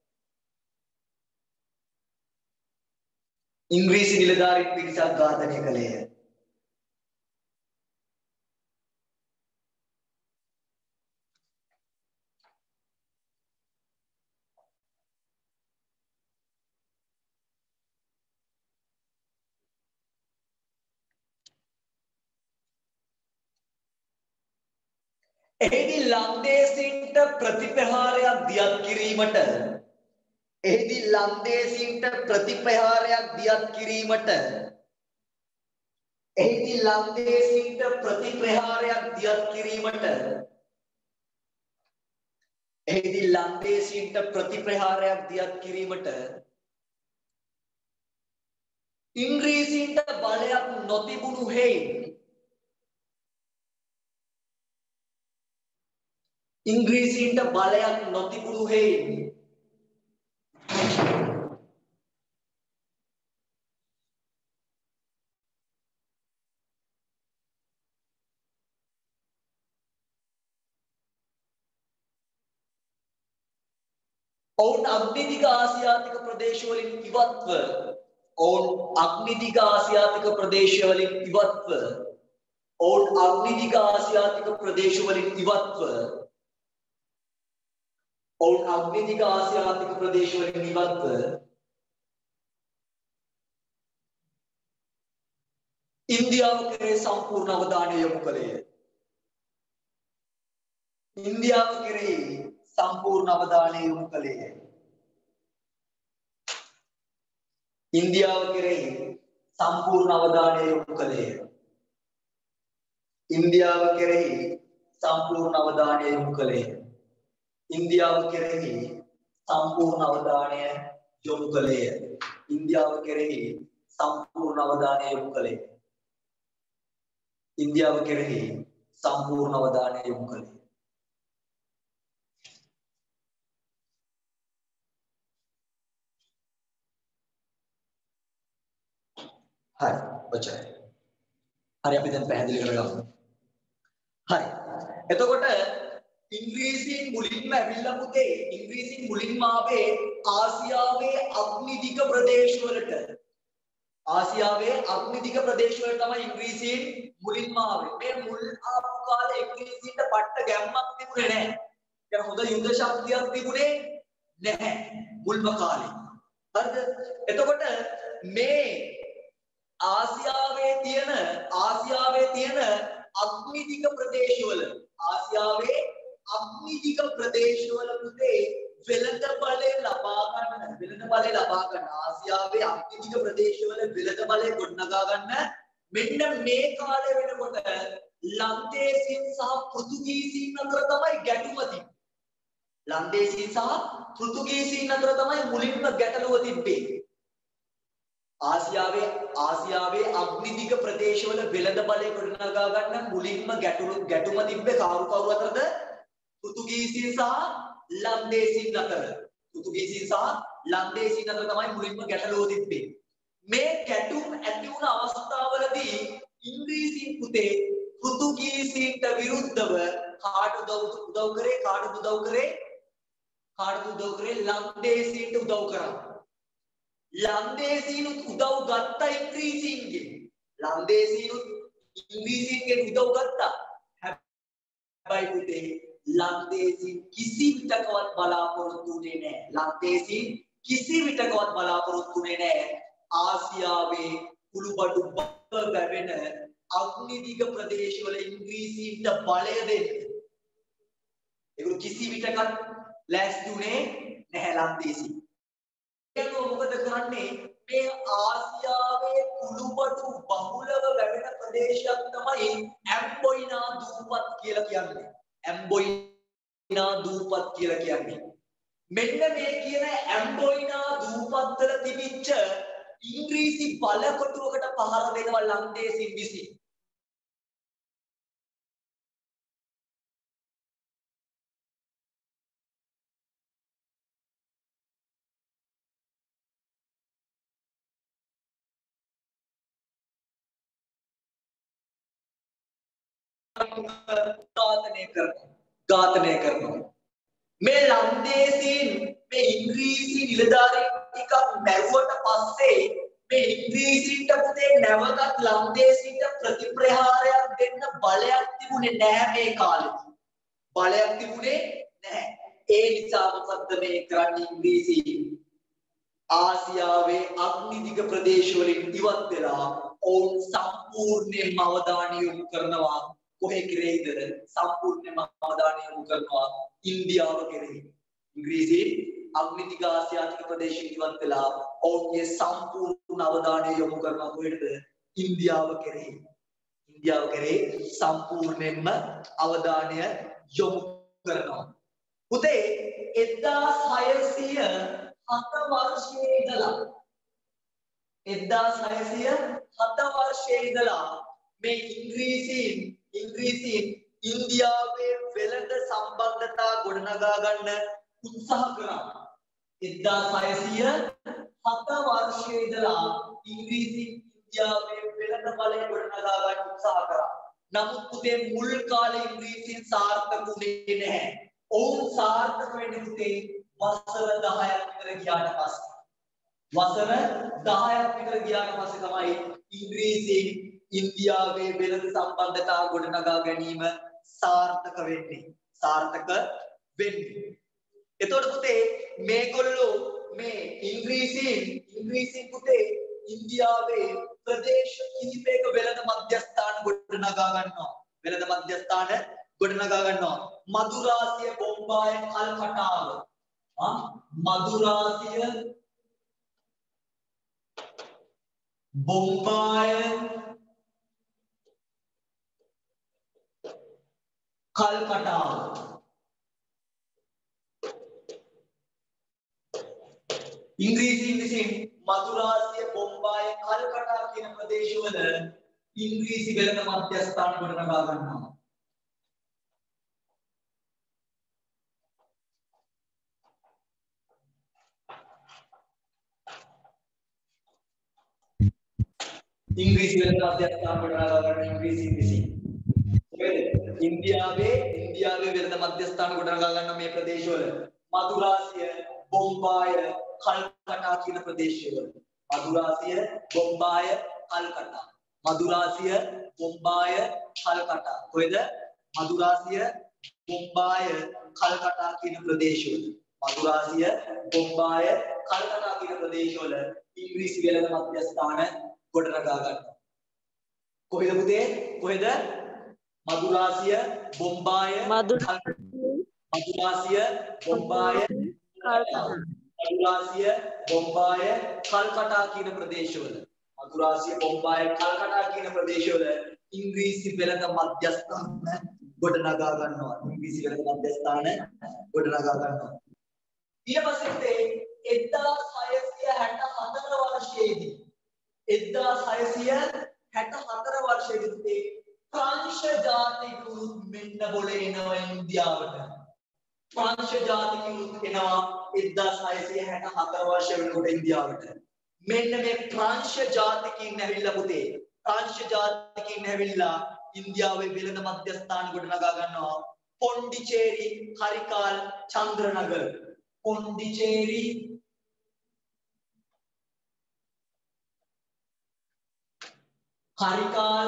ඉංග්‍රීසි නිලධාරීන් පිරිසක් ඝාතනය කළේය. එහිදී ලන්දේසින්ට ප්‍රතිප්‍රහාරයක් දියත් කිරීමට එහිදී ලන්දේසින්ට ප්‍රතිප්‍රහාරයක් දියත් කිරීමට එහිදී ලන්දේසින්ට ප්‍රතිප්‍රහාරයක් දියත් කිරීමට එහිදී ලන්දේසින්ට ප්‍රතිප්‍රහාරයක් දියත් කිරීමට ඉංග්‍රීසීන්ට බලයක් නොතිබුණු හේයින් ඉංග්‍රීසීන්ට බලයක් නොතිබුණු හේයින් ඔවුන් අග්නිදිග ආසියාතික ප්‍රදේශවලින් ඉවත්ව ඔවුන් අග්නිදිග ආසියාතික ප්‍රදේශවලින් ඉවත්ව ඔවුන් අග්නිදිග ආසියාතික ප්‍රදේශවලින් ඉවත්ව ඔවුන් අග්නිදිග ආසියාතික ප්‍රදේශවලින් ඉවත්ව ඉන්දියාව කෙරෙහි සම්පූර්ණ අවධානය යොමු කළේය. ඉන්දියාව කෙරෙහි සම්පූර්ණ අවධානය යොමු කළේය. ඉන්දියාව කෙරෙහි සම්පූර්ණ අවධානය යොමු කළේය. ඉන්දියාව කෙරෙහි සම්පූර්ණ අවධානය යොමු කළේය. ඉන්දියාව කෙරෙහි සම්පූර්ණ අවධානය යොමු කළේය. ඉන්දියාව කෙරෙහි සම්පූර්ණ අවධානය යොමු කළේය. ඉන්දියාව කෙරෙහි සම්පූර්ණ අවධානය යොමු කළේ. හරි ඔච්චරයි. හරි අපි දැන් පැහැදිලි කරගමු. හරි. එතකොට ඉංග්‍රීසියෙන් මුලින්ම ඇවිල්ලා පුතේ ඉංග්‍රීසියෙන් මුලින්ම ආවේ ආසියාවේ අග්නිදිග ප්‍රදේශවලට. ආසියාවේ අග්නිදිග ප්‍රදේශවල තමයි ඉංග්‍රීසියෙන් මුලින්ම ආවේ. මේ මුල් ආපු කාලේ ඉංග්‍රීසියට පට්ට ගැම්මක් තිබුණේ නැහැ. ඒක හොඳ යුද ශක්තියක් තිබුණේ නැහැ මුල්ම කාලේ. හරිද? එතකොට මේ ආසියාවේ තියෙන අග්නිදිග ප්‍රදේශවල පුතේ වෙළඳ බලය ලබා ගන්න ආසියාවේ අග්නිදිග ප්‍රදේශවල වෙළඳ බලය ගොඩනගා ගන්න මෙන්න මේ කාලය වෙනකොට ලන්දේසීන් සහ පෘතුගීසීන් අතර තමයි ගැටුම තිබෙන්නේ. ලන්දේසීන් සහ පෘතුගීසීන් අතර තමයි මුලින්ම ගැටලුව තිබෙන්නේ. ආසියාවේ අග්නිදිග ප්‍රදේශවල වෙළඳ බලය ගොඩනගා ගන්න මුලින්ම ගැටුම තිබ්බේ කවුරු අතරද? පෘතුගීසීන් සහ ලන්දේසීන් අතර. තමයි මුලින්ම ගැටලුව තිබ්බේ. මේ ගැටුම් ඇති වුණ අවස්ථාවලදී ඉංග්‍රීසීන් පුතේ පෘතුගීසීන්ට විරුද්ධව කාටද උදව් කරේ? ලන්දේසීන්ට උදව් කරා. ලන්දේසීනුත් උදව් ගත්තා ඉංග්‍රීසීන්ගෙන්. ඉංග්‍රීසීන්ගෙන් උදව් ගත්තා. හැබැයි පුතේ ලන්දේසීන් කිසි විටකවත් බලාපොරොත්තු වෙන්නේ නැහැ. ආසියාවේ කුළුබඩු බව වැවෙන අග්නිදිග ප්‍රදේශවල ඉංග්‍රීසීන්ට බලය දෙන්න. ඒගොල්ලෝ කිසි විටකත් ලෑස්තිුනේ නැහැ ලන්දේසීන්. ඒක මොකද කරන්නේ? මේ ආසියාවේ කුළුබඩු බහුලව වැවෙන ප්‍රදේශයක් තමයි ඇම්බොයිනා දූපත් කියලා කියන්නේ. මෙන්න මේ කියන ඇම්බොයිනා දූපත්වල තිබිච්ච ඉංග්‍රීසි බලකොටුවකට පහර දෙනවා ලන්දේසීන් විසින්. ඝාතනය කරනවා. මේ ලන්දේසීන් මේ ඉංග්‍රීසි නිලධාරීන් ටිකක් මැරුවට පස්සේ මේ ඉංග්‍රීසීන්ට පුතේ නැවතත් ලන්දේසීන්ට ප්‍රතිප්‍රහාරයක් දෙන්න බලයක් තිබුණේ නැහැ මේ කාලෙදී. ඒ නිසා මොකද්ද මේ කරන්නේ ඉංග්‍රීසීන්? ආසියාවේ අග්නිදිග ප්‍රදේශවලින් ඉවත් වෙලා ඔවුන් සම්පූර්ණයෙන්ම අවධානය යොමු කරනවා කොහේ කෙරෙහිද? සම්පූර්ණයෙන්ම අවධානය යොමු කරනවා ඉන්දියාව කෙරෙහි. ඉංග්‍රීසීන් අග්නිදිග ආසියාතික ප්‍රදේශයෙන් ඉවත් වෙලා ඔවුන්ගේ සම්පූර්ණ අවධානය යොමු කරනවා කොහෙද? ඉන්දියාව කෙරෙහි. සම්පූර්ණයෙන්ම අවධානය යොමු කරනවා. පුතේ 1607 වර්ෂයේ ඉඳලා මේ ඉංග්‍රීසීන් ඉන්දියාවේ වෙළඳ සම්බන්ධතා ගොඩනගා ගන්න උත්සාහ කරා. 1607 වර්ෂයේ ඉඳලා ඉංග්‍රීසීන් ඉන්දියාවේ වෙළඳ බලය ගොඩනගා ගන්න උත්සාහ කරා. නමුත් පුතේ මුල් කාලේ ඉංග්‍රීසීන් සාර්ථක වුණේ නැහැ. ඔවුන් සාර්ථක වෙන්නේ පුතේ වසර 10ක් විතර ගියාට පස්සේ තමයි ඉංග්‍රීසීන් ඉන්දියාවේ වෙළඳ සම්බන්ධතා ගොඩනගා ගැනීම සාර්ථක වෙන්නේ. එතකොට පුතේ මේගොල්ලෝ මේ ඉංග්‍රීසීන් පුතේ ඉන්දියාවේ ප්‍රදේශ කිහිපයක වෙළඳ මධ්‍යස්ථාන ගොඩනගා ගන්නවා. මදුරාසිය, බොම්බාය, කල්කටාව. මදුරාසිය, බොම්බාය, කල්කටාව. ඉංග්‍රීසීන් විසින් මදුරාසිය, බොම්බාය, කල්කටා කියන ප්‍රදේශවල ඉංග්‍රීසි වෙළඳ මධ්‍යස්ථාන ගොඩනගා ගන්නවා. ඉංග්‍රීසි වෙළඳ මධ්‍යස්ථාන ගොඩනගා ගන්න ඉංග්‍රීසි විසින්. ඉන්දියාවේ වෙළඳ මධ්‍යස්ථාන ගොඩනගා ගන්න මේ ප්‍රදේශවල මදුරාසිය, බොම්බාය, කල්කටා කියන ප්‍රදේශවල. මදුරාසිය, බොම්බාය, කල්කටා. මදුරාසිය, බොම්බාය, කල්කටා. කොහෙද? මදුරාසිය, බොම්බාය, කල්කටා කියන ප්‍රදේශවල. මදුරාසිය, බොම්බාය, කල්කටා කියන ප්‍රදේශවල ඉංග්‍රීසි වෙළඳ මධ්‍යස්ථාන ගොඩනගා ගන්නවා. කොහෙද පුතේ? කොහෙද? මදුරාසිය, බොම්බාය, මදුරාසිය, බොම්බාය, මදුරාසිය, බොම්බාය, කල්කටා කියන ප්‍රදේශවල. මදුරාසිය, බොම්බාය, කල්කටා කියන ප්‍රදේශවල ඉංග්‍රීසි වෙළඳ මධ්‍යස්ථාන ගොඩනගා ගන්නවා. ඉංග්‍රීසි වෙළඳ මධ්‍යස්ථාන ගොඩනගා ගන්නවා. ඊට පස්සේ 1664 වර්ෂයේදී 1664 වර්ෂයේදී ප්‍රංශ ජාතිකුත් මෙන්න බොල එනවා ඉන්දියාවට. ප්‍රංශ ජාතිකුත් එනවා 1664 වර්ෂය වෙනකොට ඉන්දියාවට. මෙන්න මේ ප්‍රංශ ජාතිකින් ඇවිල්ලා පුතේ. ප්‍රංශ ජාතිකින් ඇවිල්ලා ඉන්දියාවේ වෙළඳ මධ්‍යස්ථාන ගොඩනගා ගන්නවා. පොන්ඩිචේරි, හරිකාල්, චන්ද්‍රනගර. පොන්ඩිචේරි, හරිකාල්,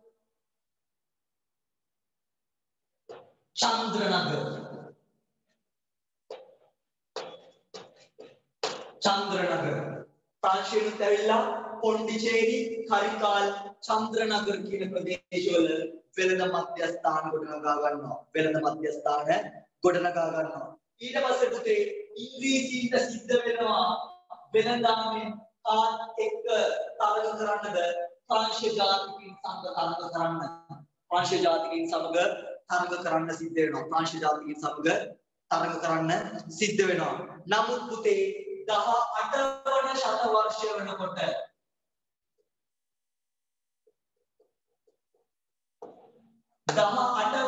චන්ද්‍රනගර. ප්‍රංශයට ඇවිල්ලා පොන්ඩිචේරි, හරිකාල්, චන්ද්‍රනගර කියන ප්‍රදේශවල වෙළඳ මධ්‍යස්ථාන ගොඩනගා ගන්නවා. වෙළඳ මධ්‍යස්ථාන ගොඩනගා ගන්නවා. ඊට පස්සේ පුතේ ඉංග්‍රීසීන්ට සිද්ධ වෙනවා වෙළඳාමෙන් කාත් එක්ක තරඟ කරන්නද ප්‍රංශ ජාතිකින් සමග තරඟ කරන්න. ප්‍රංශ ජාතිකින් සමග තරඟ කරන්න සිද්ධ වෙනවා. ප්‍රංශ ජාතිකින් සමග තරඟ කරන්න සිද්ධ වෙනවා. නමුත් පුතේ 18 වන ශතවර්ෂය වෙනකොට 18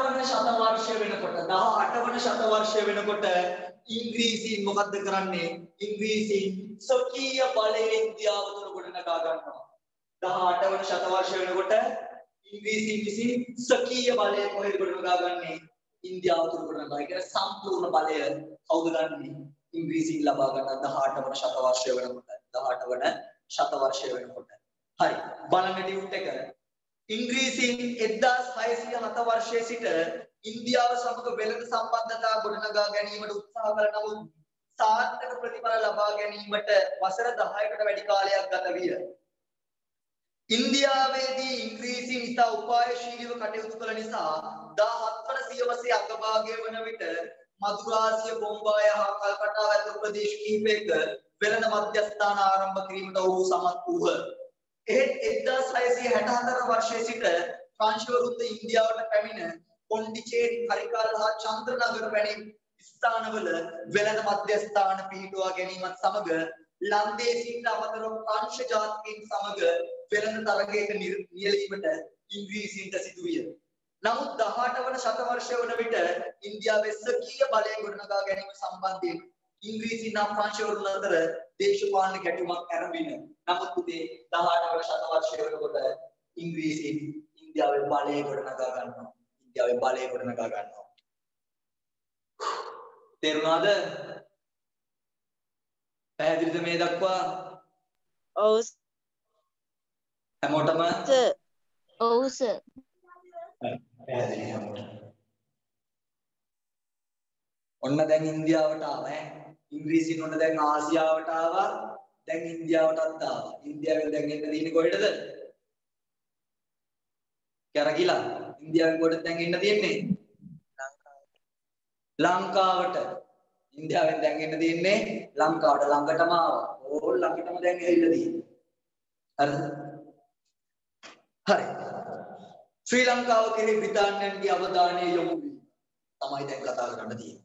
වන ශතවර්ෂය වෙනකොට ඉංග්‍රීසීන් මොකද්ද කරන්නේ? ඉංග්‍රීසීන් ස්වකීය බලය ඉන්දියාව තුළ ගොඩනගා ගන්නවා. 18 වන ශතවර්ෂය වෙනකොට ඉංග්‍රීසීන් විසින් ස්වකීය බලය කොහෙද ගොඩනගා ගන්නේ? ඉන්දියාව තුළ ගොඩනගා. ඒ කියන්නේ සම්පූර්ණ බලය කවුද ගන්නේ? ඉංග්‍රීසීන් ලබා ගන්න 18 වන ශතවර්ෂය වෙනකොට. 18 වන ශතවර්ෂය වෙනකොට. හරි. බලන්න ඩියුට් එක. ඉංග්‍රීසීන් 1607 වර්ෂයේ සිට ඉන්දියාව සමග වෙළඳ සම්බන්ධතා ගොඩනගා ගැනීමට උත්සාහ කළ නමුත් සාර්ථක ප්‍රතිඵල ලබා ගැනීමට වසර 10කට වැඩි කාලයක් ගත විය. ඉන්දියාවේදී ඉංග්‍රීසීන් ඉතා උපායශීලීව කටයුතු කළ නිසා 17 වන සියවසේ අගභාගය වන විට මදුරාසිය, බොම්බාය හා කල්කටා ඇතුළු ප්‍රදේශ කිහිපයක වෙළඳ මධ්‍යස්ථාන ආරම්භ කිරීමට ඔහු සමත් වූහ. එහෙත් 1664 වර්ෂයේ සිට ප්‍රංශවරුන්ද ඉන්දියාවට පැමිණ පොන්ඩිචේරි, හරිකාල් හා චන්ද්‍රනගර වැනි ස්ථානවල වෙළඳ මධ්‍යස්ථාන පිහිටුවා ගැනීමත් සමග ලන්දේසීන්ට අමතරව ප්‍රංශ ජාතිකයන් සමග වෙළඳ තරගයක නියැලීමට ඉංග්‍රීසීන්ට සිදු විය. නමුත් 18 වන ශතවර්ෂය වන විට ඉන්දියාවේ ස්වකීය බලය ගොඩනගා ගැනීම සම්බන්ධයෙන් ඉංග්‍රීසීන් හා ප්‍රංශවරුන් අතර දේශපාලන ගැටුමක් ඇරඹින. නමුත් පුතේ 18 වන ශතවර්ෂය වෙනකොට ඉංග්‍රීසීන් ඉන්දියාවේ බලය ගොඩනගා ගන්නවා. ඉන්දියාවේ බලය ගොඩනගා ගන්නවා. තේරුණාද? පැහැදිලිද මේ දක්වා? ඔව් හැමෝටම සර්. ඔව් සර්. පැහැදිලි හැමෝටම. ඔන්න දැන් ඉන්දියාවට ආවා ඈ. ඉංග්‍රීසීන් ඔන්න දැන් ආසියාවට ආවා. දැන් ඉන්දියාවටත් ආවා. ඉන්දියාවෙන් දැන් එන්න තියෙන්නේ කොහෙටද? කැරකිලා. ඉන්දියාවෙන් කොහෙටද දැන් එන්න තියෙන්නේ? ලංකාවට. ඉන්දියාවෙන් දැන් එන්න තියෙන්නේ ලංකාවට. ළඟටම ආවා. ඕල් ළඟටම දැන් ඇවිල්ලා තියෙන්නේ. හරිද? හරි. ශ්‍රී ලංකාව කෙරෙහි බ්‍රිතාන්‍යයන්ගේ අවධානය යොමු වීම තමයි දැන් කතා කරන්න තියෙන්නේ.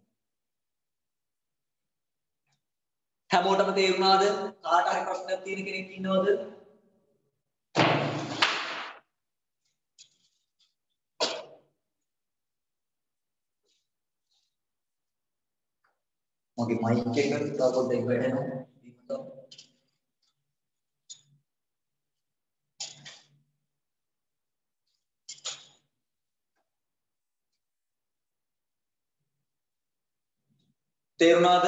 හැමෝටම තේරුණාද? කාට හරි ප්‍රශ්නයක් තියෙන කෙනෙක් ඉන්නවද? මගේ මයික් එක තව පොඩ්ඩක් වැඩෙනවා. තේරුණාද?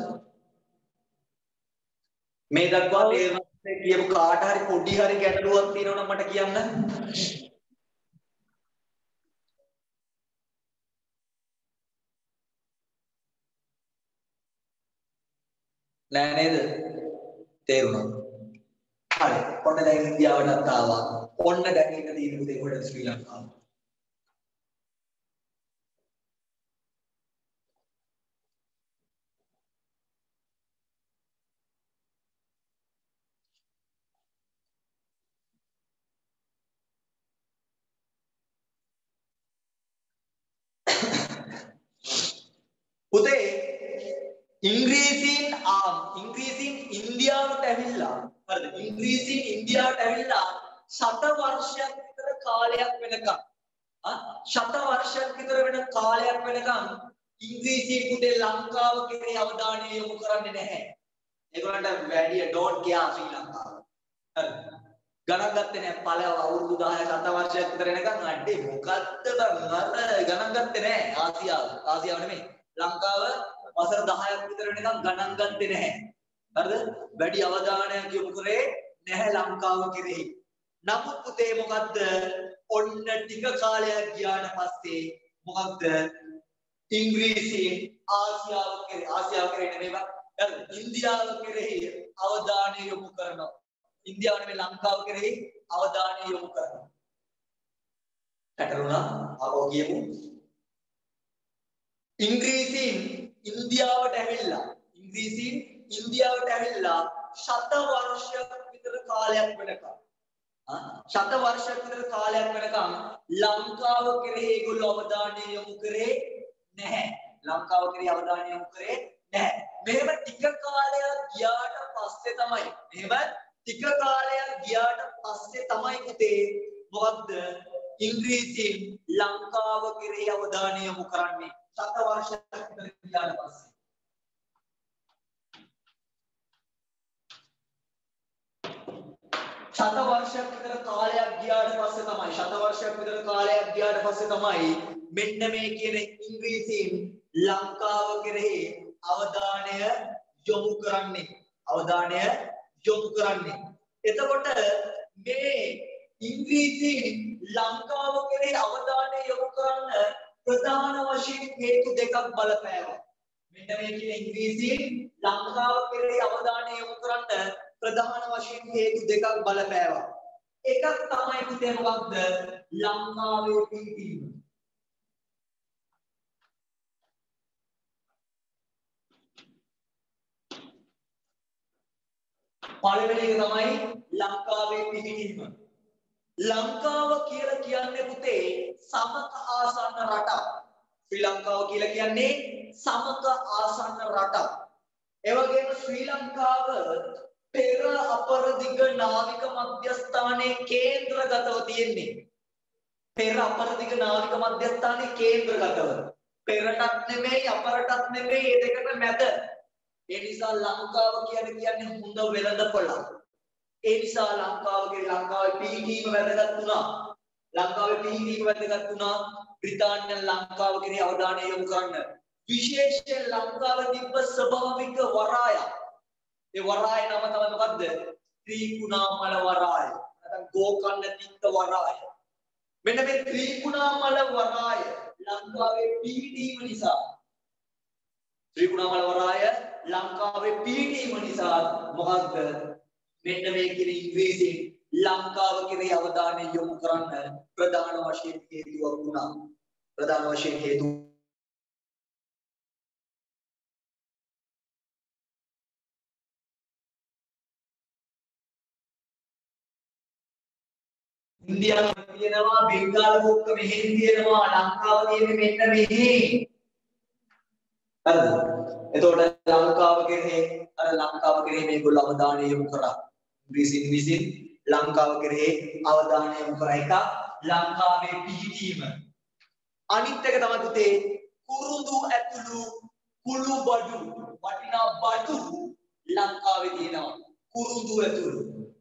මේ දක්වා තේරුණාද කියපු කාට හරි පොඩි හරි ගැටලුවක් තියෙනවා නම් මට කියන්න. නෑ නේද? තේරුණා. හරි. ඔන්න දැන් ඉන්දියාවටත් ආවා. ඔන්න දැන් ඉන්න තියෙන පුතේ කොහෙද ශ්‍රී ලංකාව. පුතේ ඉංග්‍රීසියෙන් ඉන්දියාවට ඇවිල්ලා හරිද? ඉංග්‍රීසියෙන් ඉන්දියාවට ඇවිල්ලා ශත වර්ෂයක් විතර කාලයක් වෙනකම් ශත වර්ෂයක් විතර වෙන කාලයක් වෙනකම් ඉංග්‍රීසියෙන් පුතේ ලංකාව කෙරේ අවධානය යොමු කරන්නේ නැහැ. ඒගොල්ලන්ට වැඩි ඩෝන්ට් කෙයා ශ්‍රී ලංකාව. හරිද? ගණන් ගත්තේ නැහැ. පළව අවුරුදු 10 ශත වර්ෂයක් විතර වෙනකම් අඩේ මොකද්ද බං ගණන් ගත්තේ නැහැ. ආසියාව නෙමෙයි. ලංකාව වසර 10ක් විතර වෙනකම් ගණන් ගත්තේ නැහැ. හරිද? වැඩි අවධානයක් යොමු කරේ නැහැ ලංකාව කෙරෙහි. නමුත් පුතේ මොකද්ද? ඔන්න ටික කාලයක් ගියාට පස්සේ මොකද්ද? ඉංග්‍රීසියෙන් ආසියාව කෙරෙහි නෙමෙයි. හරිද? ඉන්දියාව කෙරෙහි අවධානය යොමු කරනවා. ඉන්දියාව නෙමෙයි ලංකාව කෙරෙහි අවධානය යොමු කරනවා. පැටරුණා? ආවෝ කියමු. ඉංග්‍රීසියෙන් ඉන්දියාවට ඇවිල්ලා ශත වර්ෂයක් විතර කාලයක් වෙනකම් ලංකාව කෙරෙහි ඒගොල්ලෝ අවධානය යොමු කරේ නැහැ. මෙහෙම ටික කාලයක් ගියාට පස්සේ තමයි පුතේ මොකද්ද ඉංග්‍රීසියෙන් ලංකාව කෙරෙහි අවධානය යොමු කරන්නේ. ශත වර්ෂයක් විතර ගියාට පස්සේ. ශත වර්ෂයක් විතර කාලයක් ගියාට පස්සේ තමයි මෙන්න මේ කියන ඉංග්‍රීසියෙන් ලංකාව කෙරෙහි අවධානය යොමු කරන්නේ. එතකොට මේ ඉංග්‍රීසියෙන් ලංකාව කෙරෙහි අවධානය යොමු කරන්න ප්‍රධාන වශයෙන් හේතු දෙකක් බලපෑවා. මෙන්න මේ කියන ඉංග්‍රීසියෙන් ලංකාව කෙරෙහි අවධානය යොමු කරන්න ප්‍රධාන වශයෙන් හේතු දෙකක් බලපෑවා. එකක් තමයි පුතේ මොකක්ද? ලංකාවේ පිහිටීම. පළවෙනි එක තමයි ලංකාවේ පිහිටීම. ලංකාව කියලා කියන්නේ පුතේ සමක ආසන්න රටක්. ශ්‍රී ලංකාව කියලා කියන්නේ සමක ආසන්න රටක්. ඒ වගේම ශ්‍රී ලංකාව පෙර අපරදිග නාවික මධ්‍යස්ථානයේ කේන්ද්‍රගතව තියෙන්නේ. පෙරටත් නෙමෙයි අපරටත් නෙමෙයි ඒ දෙකට මැද. ඒ නිසා ලංකාව කියන්නේ හොඳ වෙළඳපොළක්. ඒ නිසා ලංකාවේ පිහිටීම වැදගත් වුණා. බ්‍රිතාන්‍යයන් ලංකාව කෙරෙහි අවධානය යොමු කරන්න. විශේෂයෙන් ලංකාවේ තිබ්බ ස්වභාවික වරායක්. ඒ වරාය නම තමයි මොකද්ද? ත්‍රිකුණාමල වරාය. නැත්නම් ගෝකර්ණ තිත්ත වරාය. මෙන්න මේ ත්‍රිකුණාමල වරාය ලංකාවේ පිහිටීම නිසා මොකද්ද? මෙන්න මේ කියන ඉංග්‍රීසියෙන් ලංකාව කෙරෙහි අවධානය යොමු කරන්න ප්‍රධාන වශයෙන් හේතුවක් වුණා. ඉන්දියාව තියෙනවා, බෙන්ගාල මුක්ක මෙහෙන් තියෙනවා, ලංකාව තියෙන්නේ මෙන්න මෙහි. හරිද? එතකොට ලංකාව කෙරෙහි මේගොල්ලෝ අවධානය යොමු කරා. ඉංග්‍රීසියෙන් ලංකාව කෙරෙහි අවධානය යොමු කරා. එක ලංකාවේ පිහිටීම. අනිත් එක තමයි පුතේ කුරුඳු ඇතුළු කුළු බඩු වටිනා බඩු ලංකාවේ තියෙනවා. කුරුඳු ඇතුළු.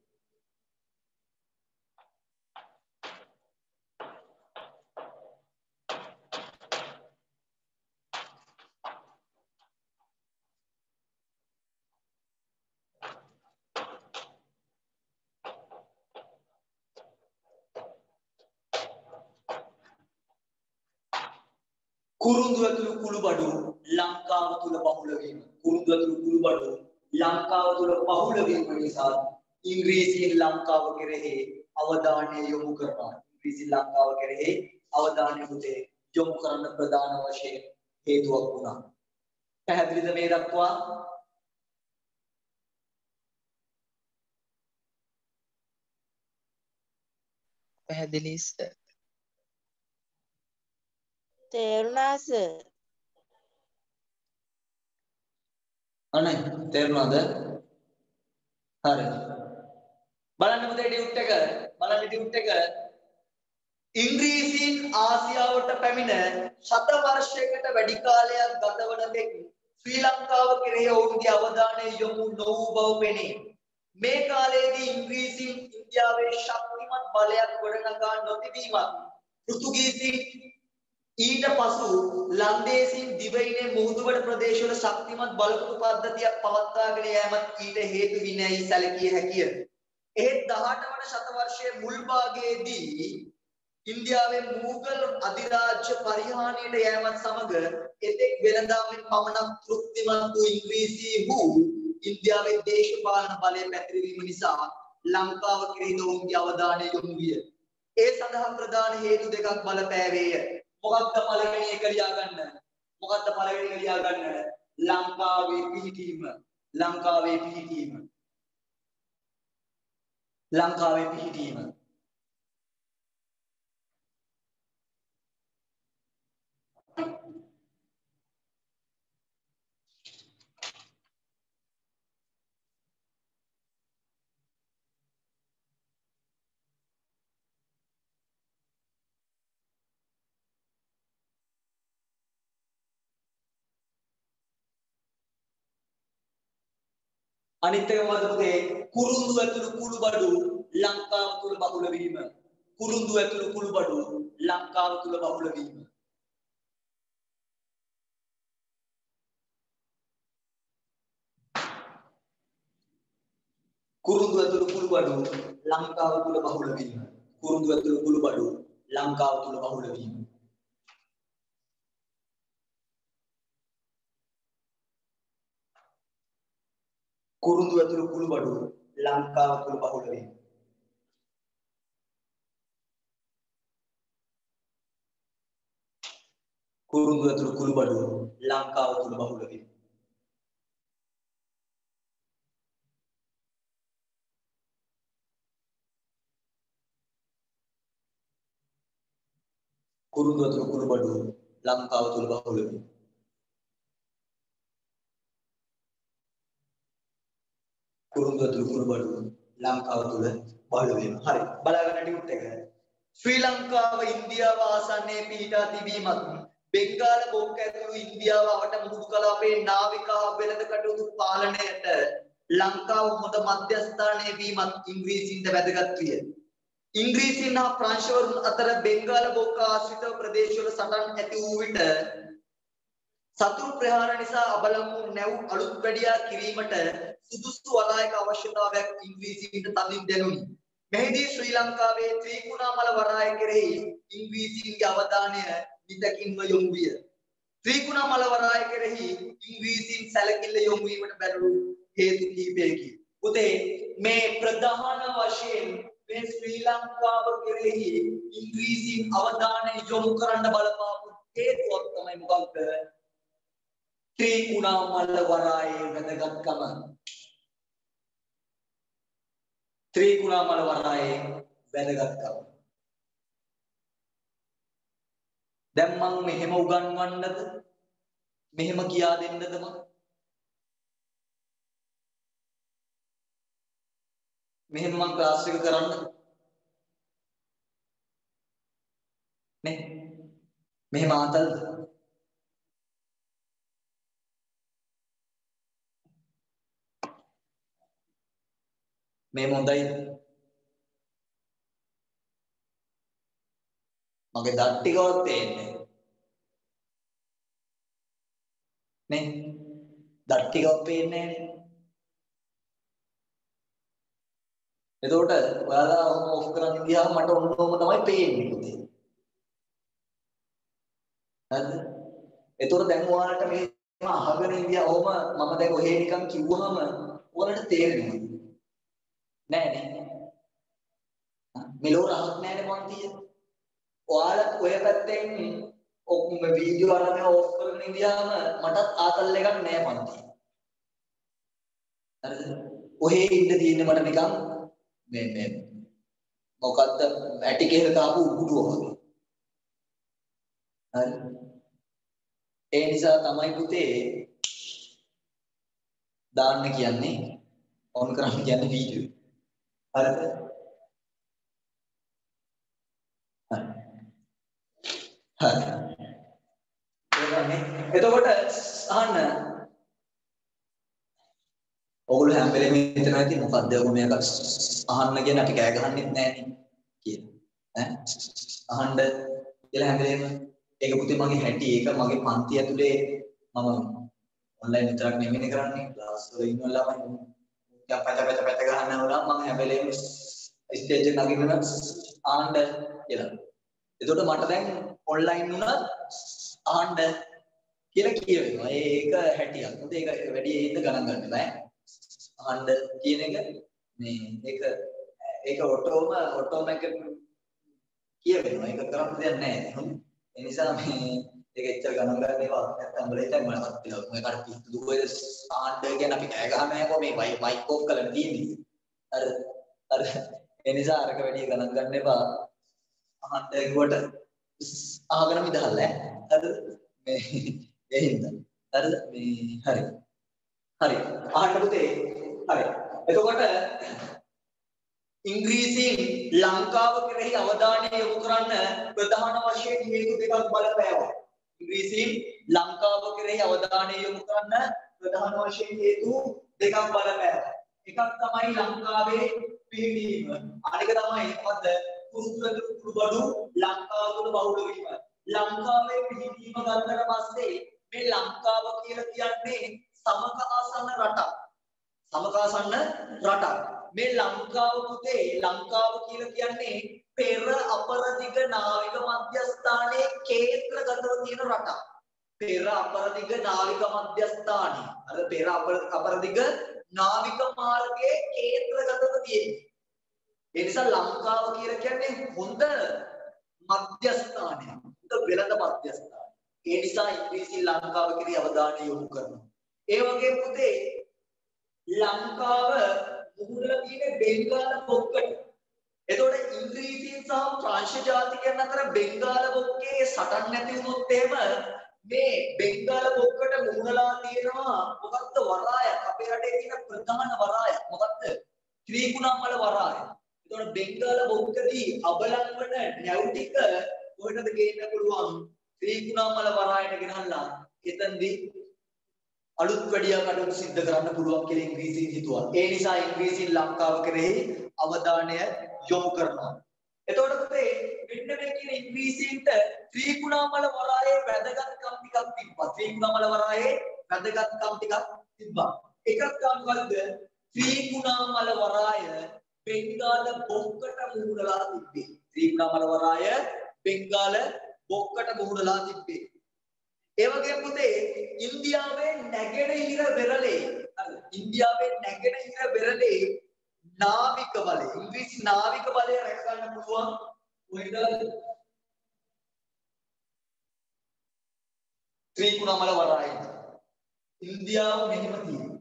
කුරුඳු ඇතුළු කුළු බඩු ලංකාව තුල බහුල වීම. කුරුඳු ඇතුළු කුළු බඩු ලංකාව තුල බහුල වීම නිසා ඉංග්‍රීසීන් ලංකාව කෙරෙහි අවධානය යොමු කරනවා. ඉංග්‍රීසීන් ලංකාව කෙරෙහි අවධානය යොමු කරන්න ප්‍රධාන වශයෙන් හේතුවක් වුණා. පැහැදිලිද මේ දක්වා? පැහැදිලි සර්. තේරුණා සර්. අනේ තේරුණාද? හරි. බලන්න පුතේ ඩියුට් එක ඉංග්‍රීසීන් ආසියාවට පැමිණ ශත වර්ෂයකට වැඩි කාලයක් ගතවන තෙක් ශ්‍රී ලංකාව කෙරෙහි ඔවුන්ගේ අවධානය යොමු නොවූ බව පෙනේ. මේ කාලයේදී ඉංග්‍රීසීන් ඉන්දියාවේ ශක්තිමත් බලයක් ගොඩනගා නොතිබීමත් පෘතුගීසීන් ඊට පසු ලන්දේසීන් දිවයිනේ මුහුදුබඩ ප්‍රදේශවල ශක්තිමත් බලපෑම් පද්ධතියක් පවත්වාගෙන යාමත් ඊට හේතු විනයි සැලකිය හැකිය. එහෙත් 18 වන ශතවර්ෂයේ මුල් භාගයේදී ඉන්දියාවේ මුගල් අධිරාජ්‍ය පරිහානියට යෑමත් සමග එතෙක් වෙළඳාමෙන් පමණක් තෘප්තිමත් වූ ඉංග්‍රීසීහු ඉන්දියාවේ දේශපාලන බලය පැතිරවීම නිසා ලංකාව කෙරෙහි ඔවුන්ගේ අවධානය යොමු විය. ඒ සඳහා ප්‍රධාන හේතු දෙකක් බලපෑවේය. මොකක්ද පළවෙනි එක ලියා ගන්න? ලංකාවේ පිහිටීම. අනිත් එක මොකද පුතේ? කුරුඳු ඇතුළු කුළු බඩු ලංකාව තුල බහුල වීම. කුරුඳු ඇතුළු කුළු බඩු ලංකාව තුල බහුල වීම. කුරුඳු ඇතුළු කුළු බඩු ලංකාව තුල බහුල වීම. කුරුඳු ඇතුළු කුළු බඩු ලංකාව තුල බහුල වීම. කුරුඳු ඇතුළු කුළු බඩු ලංකාව තුල බහුල වීම. කුරුඳු ඇතුළු කුළු බඩු ලංකාව තුල බහුල වීම. කුරුඳු ඇතුළු කුළු බඩු ලංකාව තුල බහුල වීම. කුරුඳු ඇතුළු කුළු බඩු ලංකාව තුල බහුල වීම. හරි. බලාගන්න ටියුට් එක. ශ්‍රී ලංකාව ඉන්දියාව ආසන්නයේ පිහිටා තිබීමත් බෙන්ගාල බෝක්ක ඇතුළු ඉන්දියාව අවට මුහුදු කලාපයේ නාවික හා වෙළඳ කටයුතු පාලනයට ලංකාව හොඳ මධ්‍යස්ථානයේ වීමත් ඉංග්‍රීසීන්ට වැදගත් විය. ඉංග්‍රීසීන් හා ප්‍රංශවරුන් අතර බෙන්ගාල බෝක්ක ආශ්‍රිත ප්‍රදේශවල සටන් ඇති වූ විට සතුරු ප්‍රහාර නිසා අබලම් වූ නැව් අලුත් වැඩියා කිරීමට සුදුසු වලායක අවශ්‍යතාවයක් ඉංග්‍රීසීන්ට තදින් දැනුනි. මෙහිදී ශ්‍රී ලංකාවේ ත්‍රිකුණාමල වරාය කෙරෙහි ඉංග්‍රීසීන්ගේ අවධානය නිතකින්ම යොමු විය. ත්‍රිකුණාමල වරාය කෙරෙහි ඉංග්‍රීසීන් සැලකිල්ල යොමු වීමට බැරි හේතු කිහිපයකි. පුතේ මේ ප්‍රධාන වශයෙන් මේ ශ්‍රී ලංකාව කෙරෙහි ඉංග්‍රීසීන් අවධානය යොමු කරන්න බලපාපු හේතුවක් තමයි මොකක්ද? ත්‍රිකුණාමල වරායේ වැදගත්කම. ත්‍රිකුණාමල වරායේ වැදගත්කම. දැන් මම මෙහෙම උගන්වන්නද? මෙහෙම කියා දෙන්නද මම? මෙහෙම මම ක්ලාස් එක කරන්නද? නේ? මෙහෙම ආතල්ද? මේ මොඳයි මගේ දත් ටිකවත් පේන්නේ නේ දත් ටිකවත් පේන්නේ එතකොට ඔයාලා ඔෆ් කරන් ගියාම මට ඔන්නෝම තමයි පේන්නේ පුතේ හරිද එතකොට දැන් ඔයාලට මේ අහගෙන ඉඳියා ඔහම මම දැන් ඔහේ නිකන් කිව්වහම ඔයාලට තේරෙන්නේ නෑ නේ මෙලෝ රහක් නෑනේ පන්තිය ඔයාලා ඔය පැත්තෙන් ඔක්කොම වීඩියෝ අරගෙන ඔෆ් කරගෙන ඉඳියාම මටත් ආතල් එකක් නෑ පන්තිය හරිද ඔහේ ඉන්න තියෙන්නේ මට නිකන් මේ මොකද්ද ඇටි කෙහෙල් දාපු උගුඩුව වගේ හරි ඒ නිසා තමයි පුතේ දාන්න කියන්නේ ඔන් කරන්න කියන්නේ වීඩියෝ හරිද හරි එතකොට අහන්න ඔගොල්ලෝ හැම වෙලේම හිතන ඇති මොකද්ද ඔය මේක අහන්න කියන අපි කෑ ගහන්නෙත් නෑනේ කියලා අහන්න කියලා හැම වෙලේම ඒක පුතේ මගේ හැටි ඒක මගේ පන්ති ඇතුලේ මම ඔන්ලයින් විතරක් නෙමෙයි කරන්නේ ක්ලාස් වල ඉන්න ළමයි පැත ගන්නවා මම හැම වෙලේම ස්ටේජ් එක නගින්න ආන්න කියලා. එතකොට මට දැන් ඔන්ලයින් උනත් ආන්න කියලා කියවෙනවා. ඒක හැටියක්. මොකද ඒක වැඩි ඒද ගණන් ගන්න බෑ. ආන්න කියන එක මේ ඒක ඔටෝමැටික් කියවෙනවා. ඒක කරන්න දෙයක් නැහැ. ඒ නිසා මේ ඒක එච්චර ගණන් ගන්න ඒවා නැත්තම් බලයිද මමත් කියලා මොකද කාට පිස්සු දුකෝද ආන්න කියන අපි කෑ ගහන්න නැහැ කොහොම මේ මයික් ඔෆ් කරලා තියෙන්නේ. අර ඒ නිසා අරක වැඩි ගණන් ගන්න එපා. අහන්න කිව්වට අහගෙන මිදහල්ල හරිද මේ ඒ හින්දා හරිද මේ හරි අහන්න පුතේ හරි එතකොට ඉංග්‍රීසියෙන් ලංකාව කෙරෙහි අවධානය යොමු කරන්න ප්‍රධාන වශයෙන් හේතු දෙකක් බලපෑවා. ඉංග්‍රීසියෙන් ලංකාව කෙරෙහි අවධානය යොමු කරන්න ප්‍රධාන වශයෙන් හේතු දෙකක් බලපෑවා. එකක් තමයි ලංකාවේ පිහිටීම. අනික තමයි මොකද්ද? කුරුබඩු ලංකාව තුළ බහුල වීම. ලංකාවේ පිහිටීම ගන්නට පස්සේ මේ ලංකාව කියලා කියන්නේ සමක ආසන්න රටක්. මේ ලංකාව පුතේ ලංකාව කියලා කියන්නේ පෙර අපරදිග නාවික මධ්‍යස්ථානයේ කේන්ද්‍රගතව තියෙන රටක්. පෙර අපරදිග නාවික මධ්‍යස්ථානයේ අර පෙර අපරදිග නාවික මාර්ගයේ කේන්ද්‍රගතව තියෙන්නේ. ඒ නිසා ලංකාව කියලා කියන්නේ හොඳ මධ්‍යස්ථානයක්. හොඳ වෙළඳ මධ්‍යස්ථානයක්. ඒ නිසා ඉංග්‍රීසි ලංකාව කෙරෙහි අවධානය යොමු කරනවා. ඒ වගේම පුතේ ලංකාව මුහුදට තියෙන බෙන්ගාල බොක්කට. එතකොට ඉංග්‍රීසීන් සහ ප්‍රංශ ජාතිකයන් අතර බෙන්ගාල බොක්කේ සටන් නැති වුණොත් එහෙම මේ බෙන්ගාල බොක්කට මුහුණලා තියෙනවා මොකක්ද වරායක් අපේ රටේ තියෙන ප්‍රධාන වරායක් මොකක්ද ත්‍රිකුණාමල වරාය. එතකොට බෙන්ගාල බොක්කදී අබලන් වන නැව් ටික කොහෙටද ගේන්න පුළුවන් ත්‍රිකුණාමල වරායට ගෙනල්ලා එතනදී අලුත් වැඩියා කටයුතු සිද්ධ කරන්න පුළුවන් කියලා ඉංග්‍රීසීන් හිතුවා. ඒ නිසා ඉංග්‍රීසීන් ලංකාව කෙරෙහි අවධානය යොමු කරනවා. එතකොට පුතේ මෙන්න මේ කියන ඉංග්‍රීසීන්ට ත්‍රිකුණාමල වරායේ වැදගත්කම් ටිකක් තිබ්බා. ත්‍රිකුණාමල වරායේ වැදගත්කම් ටිකක් තිබ්බා. එකක් මොකද්ද? ත්‍රිකුණාමල වරාය බෙන්ගාල බොක්කට මුහුණලා තිබ්බේ. ත්‍රිකුණාමල වරාය බෙන්ගාල බොක්කට මුහුණලා තිබ්බේ. ඒ වගේම පුතේ ඉන්දියාවේ නැගෙනහිර වෙරළේ නාවික බලය ඉංග්‍රීසි නාවික බලය රැක ගන්න පුළුවන් කොහෙද? ත්‍රිකුණාමල වරායේ. ඉන්දියාව මෙහෙම තියෙනවා.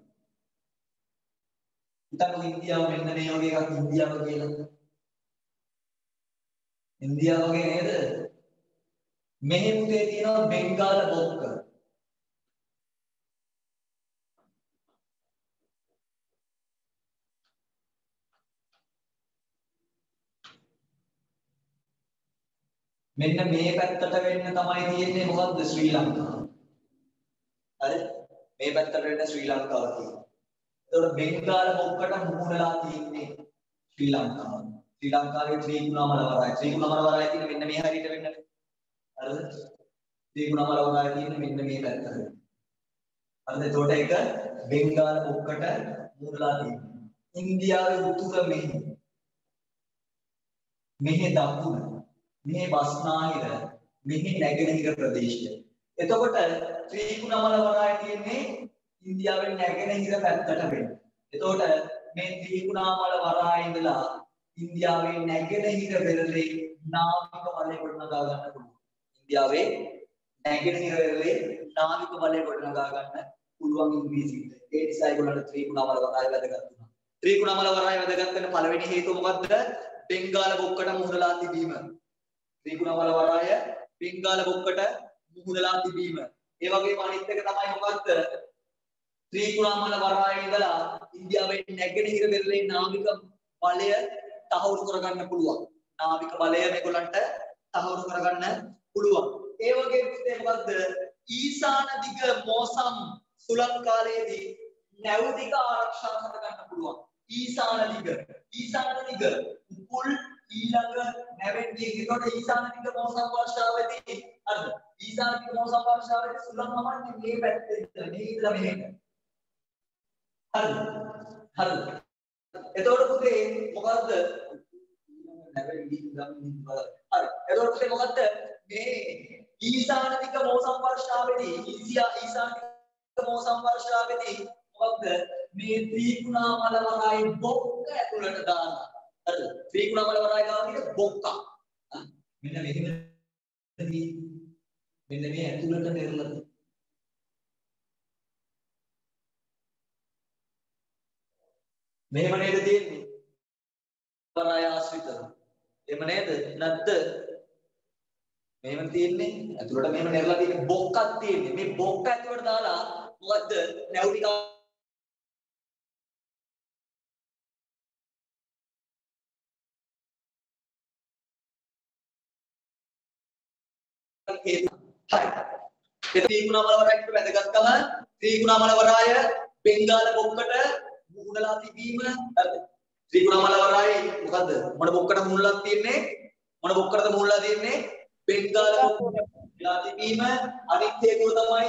හිතන්න ඉන්දියාව මෙන්න මේ වගේ එකක් ඉන්දියාව කියලා. ඉන්දියාව වගේ නේද? මෙහෙම පුතේ තියෙනවා බෙන්ගාල බොක්ක. මෙන්න මේ පැත්තට වෙන්න තමයි තියෙන්නේ මොකද්ද ශ්‍රී ලංකාව. හරි? මේ පැත්තට වෙන්න ශ්‍රී ලංකාව තියෙනවා. එතකොට බෙන්ගාල බොක්කට මුහුණලා තියෙන්නේ ශ්‍රී ලංකාව. ශ්‍රී ලංකාවේ ත්‍රිකුණාමල වරාය. ත්‍රිකුණාමල වරාය තියෙන මෙන්න මේ හරියට වෙන්නද? හරිද? ත්‍රිකුණාමල වරාය තියෙන මෙන්න මේ පැත්තට. හරිද? එතකොට ඒක බෙන්ගාල බොක්කට මුහුණලා තියෙන්නේ. ඉන්දියාවේ උතුර මෙහි දකුණ මෙහි බස්නාහිර මෙහි නැගෙනහිර ප්‍රදේශය. එතකොට ත්‍රිකුණාමල වරාය තියෙන්නේ ඉන්දියාවේ නැගෙනහිර පැත්තට වෙන්න. එතකොට මේ ත්‍රිකුණාමල වරායේ ඉඳලා ඉන්දියාවේ නැගෙනහිර වෙරළේ නාවික බලය ගොඩනගා ගන්න පුළුවන්. ඉන්දියාවේ නැගෙනහිර වෙරළේ නාවික බලය ගොඩනගා ගන්න පුළුවන් ඉංග්‍රීසියට. ඒ නිසා ඒගොල්ලන්ට ත්‍රිකුණාමල වරාය වැදගත් වුණා. ත්‍රිකුණාමල වරාය වැදගත් වෙන පළවෙනි හේතුව මොකද්ද? බෙන්ගාල බොක්කට මුහුණලා තිබීම. ත්‍රිකුණාමල වරාය බෙන්ගාල බොක්කට මුහුණලා තිබීම. ඒ වගේම අනිත් එක තමයි මොකද්ද? ත්‍රිකුණාමල වරායේ ඉඳලා ඉන්දියාවේ නැගෙනහිර වෙරළේ නාවික බලය තහවුරු කරගන්න පුළුවන්. නාවික බලය මේගොල්ලන්ට තහවුරු කරගන්න පුළුවන්. ඒ වගේම මොකද්ද? ඊසාන දිග මෝසම් සුළං කාලයේදී නැව් දිග ආරක්ෂා කරගන්න පුළුවන්. ඊසාන දිග උකුල් ඊළඟ නැවෙන්නේ. ඒකට ඊසාන දිග මෝසම් වර්ෂාවේදී හරිද? ඊසාන දිග මෝසම් වර්ෂාවේදී සුළං නමන්නේ මේ පැත්තේ ඉඳලා මේ ඉඳලා මෙහෙට. හරිද? එතකොට පුතේ මොකද්ද? එතකොට පුතේ මොකද්ද? මේ ඊසාන දිග මෝසම් වර්ෂාවේදී ඊසාන දිග මෝසම් වර්ෂාවේදී මොකද්ද? මේ ත්‍රිකුණාමල වරායේ බොක්ක ඇතුළට දානවා. හරිද? ත්‍රිකුණාමල වරාය ගාව තියෙන බොක්ක. මෙන්න මෙහෙමදී මෙන්න මේ ඇතුළට පෙරලන මෙහෙම නේද තියෙන්නේ? වරාය ආශ්‍රිතව. එහෙම නේද? නැත්ද? මෙහෙම තියෙන්නේ. ඇතුළට මෙහෙම නෙරලා තියෙන බොක්කක් තියෙන්නේ. මේ බොක්ක ඇතුළට දාලා මොකද්ද? නැව් ටික හරි. ඒ ත්‍රිකුණාමල වරායට වැදගත්කම ත්‍රිකුණාමල වරාය බෙන්ගාල බොක්කට මුහුණලා තිබීම. හරිද? ත්‍රිකුණාමල වරායේ මොකද්ද? මොන බොක්කට මුහුණලා තියෙන්නේ? මොන බොක්කටද මුහුණලා තියෙන්නේ? බෙන්ගාල බොක්කට මුහුණලා තිබීම. අනිත් හේතුව තමයි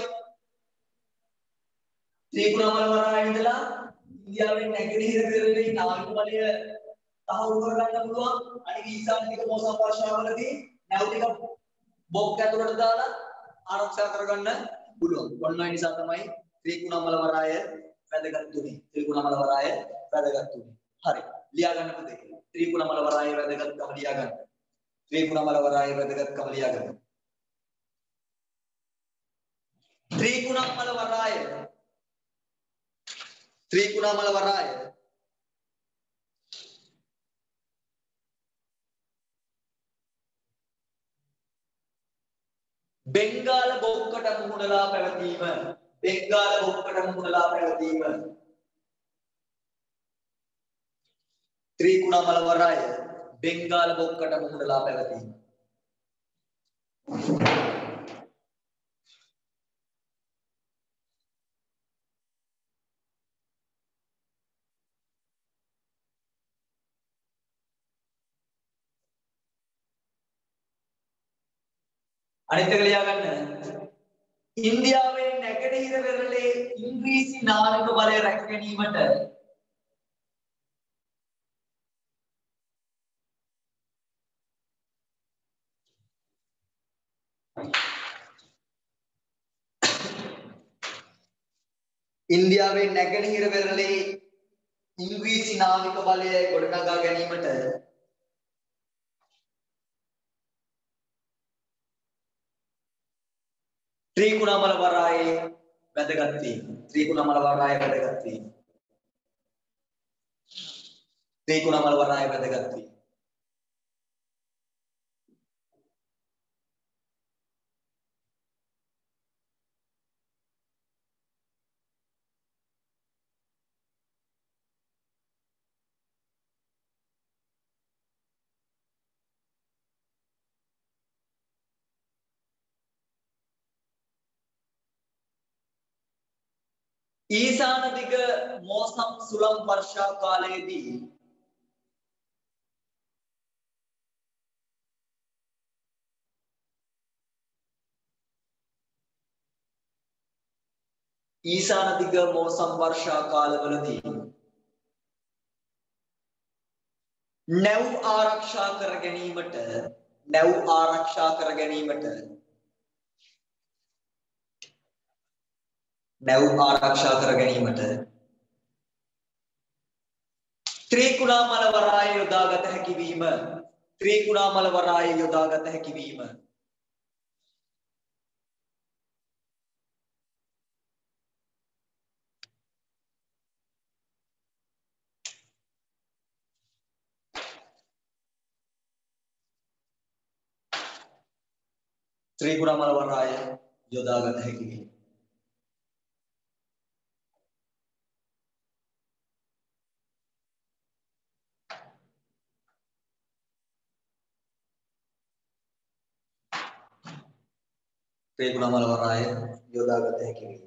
ත්‍රිකුණාමල වරායේ ඉඳලා ඉන්දියාවේ නැගෙනහිර පෙරළේ නාවික බලය තහවුරු කරගන්න පුළුවන්. අනිත් ඊසාන දිග මෝසම් වර්ෂාවලදී නැව් ටික බොක්ක ඇතුළට දාලා ආරක්ෂා කරගන්න පුළුවන්. ඔන්න ඒ නිසා තමයි ත්‍රිකුණාමල වරාය වැදගත් උනේ. ත්‍රිකුණාමල වරාය වැදගත් උනේ. හරි. ලියා ගන්න පුතේ. ත්‍රිකුණාමල වරාය වැදගත්කම ලියා ගන්න. ත්‍රිකුණාමල වරාය වැදගත්කම ලියා ගන්න. ත්‍රිකුණාමල වරාය බෙන්ගාල බොක්කට මුහුණලා පැවතීම. බෙන්ගාල බොක්කට මුහුණලා පැවතීම. ත්‍රිකුණාමල වරාය බෙන්ගාල බොක්කට මුහුණලා පැවතීම. අනිත් එක ලියා ගන්න. ඉන්දියාවේ නැගෙනහිර වෙරළේ ඉංග්‍රීසි නාවික බලය රැක ගැනීමට ඉන්දියාවේ නැගෙනහිර වෙරළේ ඉංග්‍රීසි නාවික බලය ගොඩනගා ගැනීමට ත්‍රිකුණාමල වරායේ වැදගත් වීම. ත්‍රිකුණාමල වරායේ වැදගත් වීම. ත්‍රිකුණාමල වරායේ වැදගත් වීම. ඊසාන දිග මෝසම් සුළං වර්ෂා කාලයේදී ඊසාන දිග මෝසම් වර්ෂා කාලවලදී නැව් ආරක්ෂා කර ගැනීමට ත්‍රිකුණාමල වරාය යොදාගත හැකි වීම ත්‍රිකුණාමල වරාය යොදාගත හැකි වීම ත්‍රිකුණාමල වරාය යොදාගත හැකි වීම ත්‍රිකුණාමල වරාය යොදාගත හැකි වීම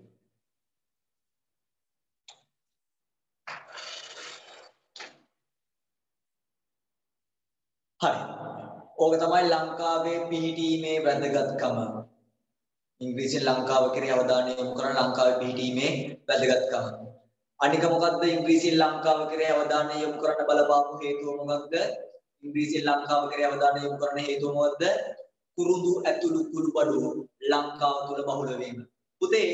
හරි ඕක තමයි ලංකාවේ පිහිටීමේ වැදගත්කම ඉංග්‍රීසියෙන් ලංකාව කෙරෙහි අවධානය යොමු කරන ලංකාවේ පිහිටීමේ වැදගත්කම අනික මොකද්ද ඉංග්‍රීසියෙන් ලංකාව කෙරෙහි අවධානය යොමු කරන්න බලපාපු හේතුව මොකක්ද ඉංග්‍රීසියෙන් ලංකාව කෙරෙහි අවධානය යොමු කරන හේතුව මොකද්ද කුරුඳු ඇතුළු කුළුබඩු ලංකාව තුල බහුල වීම පුතේ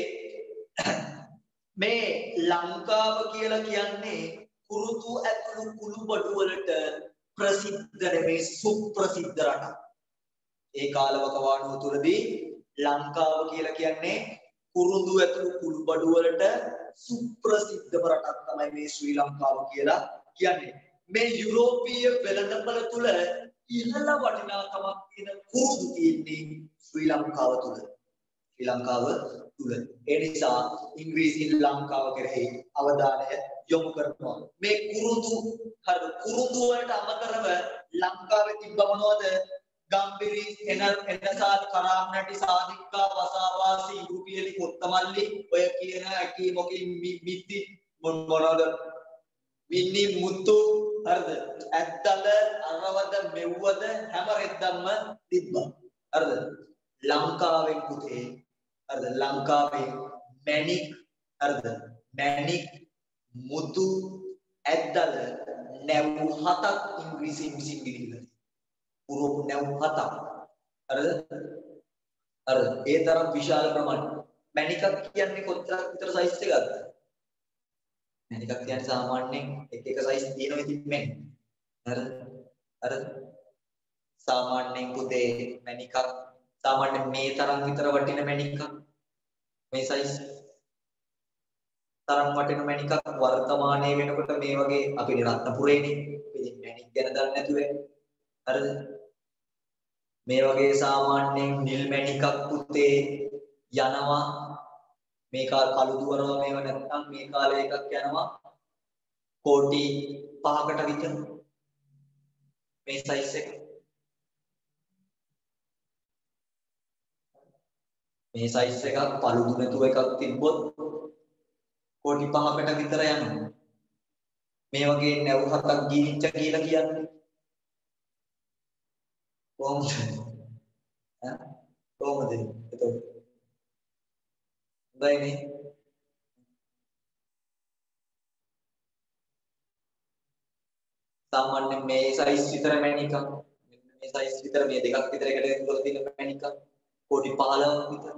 මේ ලංකාව කියලා කියන්නේ කුරුඳු ඇතුළු කුළුබඩු වලට ප්‍රසිද්ධ නෙමේ සුප්‍රසිද්ධ රටක් ඒ කාලවකවානුව තුලදී ලංකාව කියලා කියන්නේ කුරුඳු ඇතුළු කුළුබඩු වලට සුප්‍රසිද්ධම රටක් තමයි මේ ශ්‍රී ලංකාව කියලා කියන්නේ මේ යුරෝපීය වෙළඳපළ තුල ඉහළ වටිනාකමක් තියෙන කුරුඳු තියෙන්නේ ශ්‍රී ලංකාව තුල ඒ නිසා ඉංග්‍රීසියෙන් ලංකාව කෙරෙහි අවධානය යොමු කරනවා මේ කුරුඳු වලට අමතරව ලංකාවේ තිබ්බ මොනවද ගම්බිරි එනසාත් කරාම්නටි සාදික්කා වසාවාසී ඉරුපියලි කොත්තමල්ලි ඔය කියන ඇකි මොකින් මිත්ති මොනවද මින්නි මුතු හරිද ඇත්තල අරවද මෙව්වද හැම රෙද්දක්ම තිබ්බා හරිද ලංකාවෙන් පුතේ හරිද ලංකාවේ මැණික් හරිද මැණික් මුතු ඇත්තල නැව් 7ක් ඉංග්‍රීසියෙන් විසින් ගිහිල්ලා පුරෝපු නැව් 7ක් හරිද ඒ තරම් විශාල ප්‍රමාණයක් මැණිකක් කියන්නේ කොතරම් විතර සයිස් එකක්ද මැණිකක් කියන්නේ සාමාන්‍යයෙන් එක සයිස් තියෙනවා ඉතින් මැණික් හරිද සාමාන්‍යයෙන් පුතේ මැණිකක් සාමාන්‍යයෙන් මේ තරම් විතර වටින මැණිකක් මේ සයිස් තරම් වටින මැණිකක් වර්තමානයේ වෙනකොට මේ වගේ අපේ රත්නපුරේනේ ඉතින් මැණික් ගැන දන්නේ නැතුව හරිද මේ වගේ සාමාන්‍යයෙන් නිල් මැණිකක් පුතේ යනවා මේ කළු දුවරව මේව නැත්නම් මේ කාලේ එකක් යනවා කෝටි 5කට විතර මේ සයිස් එක මේ සයිස් එකක් පළුදු නැතුව එකක් තිබ්බොත් කෝටි 5කට විතර යනවා මේ වගේ නැව් 7ක් ගිනිච්ච කියලා කියන්නේ කොහොමද එතකොට හොඳයිනේ සාමාන්‍යයෙන් මේ සයිස් විතර මැණිකක් මේ සයිස් විතර මේ දෙකක් විතර එකට එකතු කරලා තියෙන මැණිකක් කෝටි 15ක් විතර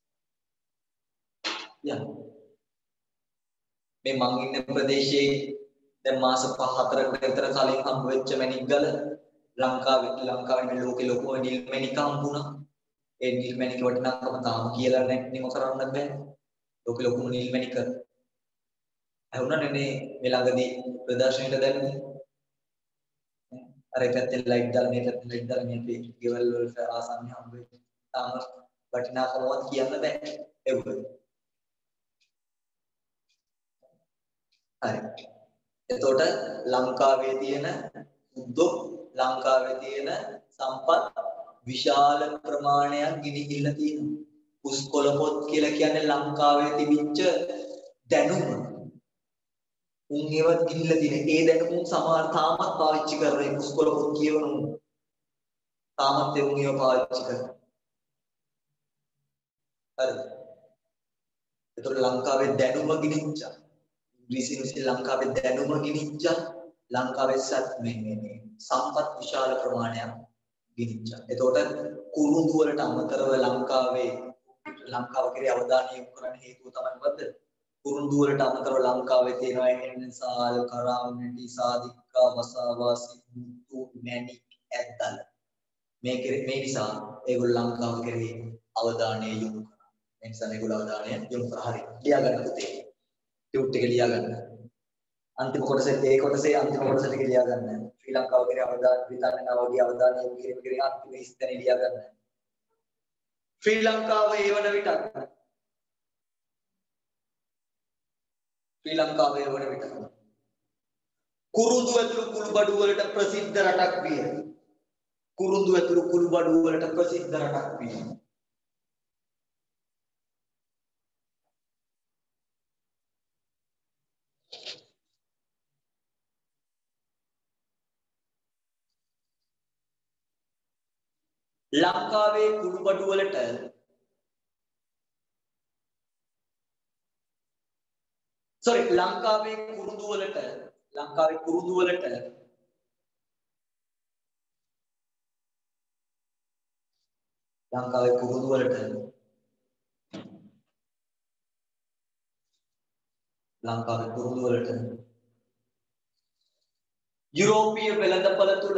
යන මේ මං ඉන්න ප්‍රදේශයේ දැන් මාස 5-4කට විතර කලින් හම්බ වෙච්ච මැණික් ගල ලංකාවේ මේ ලෝකේ ලොකුම නිල් මැණික හම්බුණා ඒ නිල් මැණික වටිනාකම තාම කියලා නැත්නම් කරන්න බෑ ලෝකේ ලොකුම නිල් මැණික ඇහුණානේ මේ ළඟදී ප්‍රදර්ශනයට දැම්මේ අර පැත්තේ ලයිට් දාලා මේ පැත්තේ ලයිට් දාලා මේ ගෙවල් වලට ආසන්න හම්බ වෙච්ච තාම වටිනාකමවත් කියන්න බෑ ඒක හරි එතකොට ලංකාවේ තියෙන ලංකාවේ තියෙන සම්පත් විශාල ප්‍රමාණයක් ගිනිහිල්ලා තියෙනවා. පුස්කොළ පොත් කියලා කියන්නේ ලංකාවේ තිබිච්ච දැනුම උන් ඒවත් ගිහිල්ලා දින ඒ දැනුම උන් සමහර තාමත් පාවිච්චි කරන ඉස්කෝල පොත් කියවන උන් තාමත් උන් ඒවා පාවිච්චි කරනවා. හරිද? ඒතකොට ලංකාවේ දැනුම ගිනිච්චා. ඉංග්‍රීසියෙන් ලංකාවේ දැනුම ගිනිච්චා. ලංකාවේ සම්පත් විශාල ප්‍රමාණයක් ගිනිච්චා. එතකොට කුරුඳු වලට අමතරව ලංකාව කෙරේ අවධානය යොමු කරන්න හේතුව තමයි මොකද්ද? කුරුඳු වලට අමතරව ලංකාවේ තියෙනවා එන්නසාල්, කරාවුනටි, සාදික්කා, වසාවාසි, මුතු, මැණික්, ඇත්තල්. මේ නිසා ඒගොල්ලෝ ලංකාව කෙරේ අවධානය යොමු කරනවා. ඒ නිසා මේගොල්ලෝ අවධානය යොමු කරා. හරි. ලියා ගන්න පුතේ. ටියුට් එක ලියා ගන්න. අන්තිම කොටසේ අන්තිම කොටසට ලියා ගන්න. ශ්‍රී ලංකාව කෙරේ අවධානය විතරනවගේ අවධානය යොමු කිරීම කෙරේ අන්තිම ස්ථානේ ලියා ගන්න. ශ්‍රී ලංකාව ඒ වන විට කුරුඳු ඇතුළු කුළුබඩු වලට ප්‍රසිද්ධ රටක් විය. කුරුඳු ඇතුළු කුළුබඩු වලට ප්‍රසිද්ධ රටක් විය. ලංකාවේ කුරුඳු වලට යුරෝපීය වෙළඳපළ තුල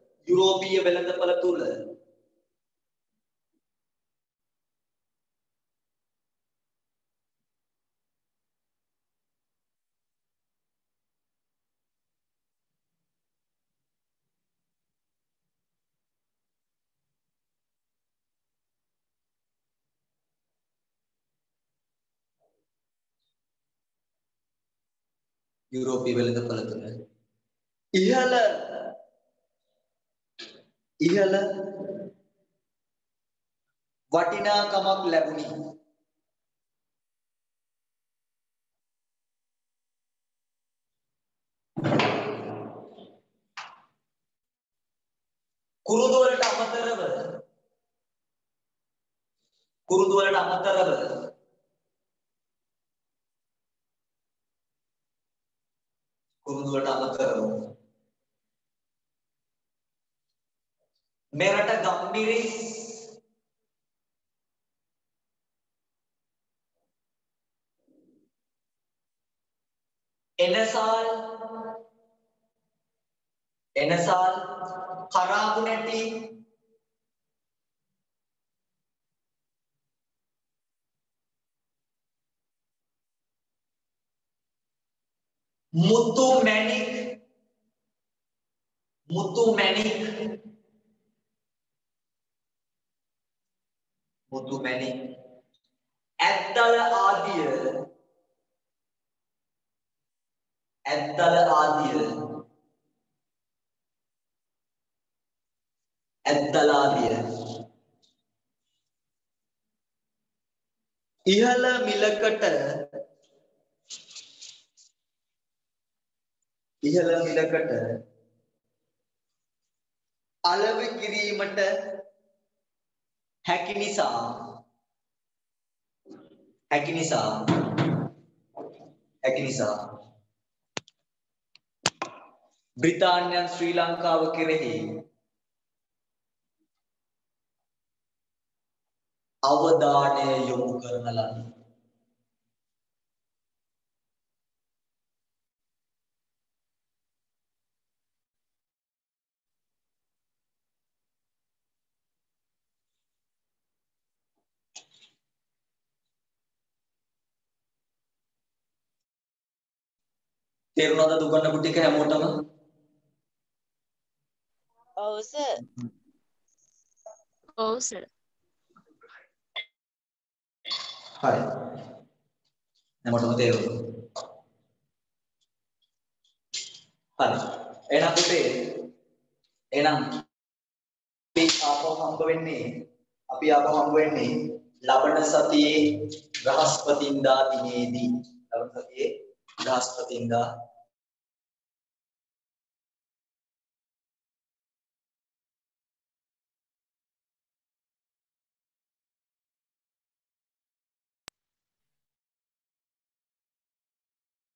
ඉහළ වටිනාකමක් ලැබුණි. කුරුඳු වලට අමතරව මෙරට ගම්මිරිස් එනසාල් කරාබුනැටි මුතු මැණික් ඇත්තල ආදිය ඉහළ මිලකට අලෙවි කිරීමට හැකි නිසා බ්‍රිතාන්‍යයන් ශ්‍රී ලංකාව කෙරෙහි අවධානය යොමු කරන ලදී. තේරුණාද දුගන්නපු ටික හැමෝටම? ඔව් සර්. ඔව් සර්. හරි. හැමෝටම තේරුණා. හරි. එහෙනම් පුතේ අපි ආපහු හම්බ වෙන්නේ ලබන සතියේ බ්‍රහස්පතින්දා දිනේදී. ලබන සතියේ 10 වෙනිදා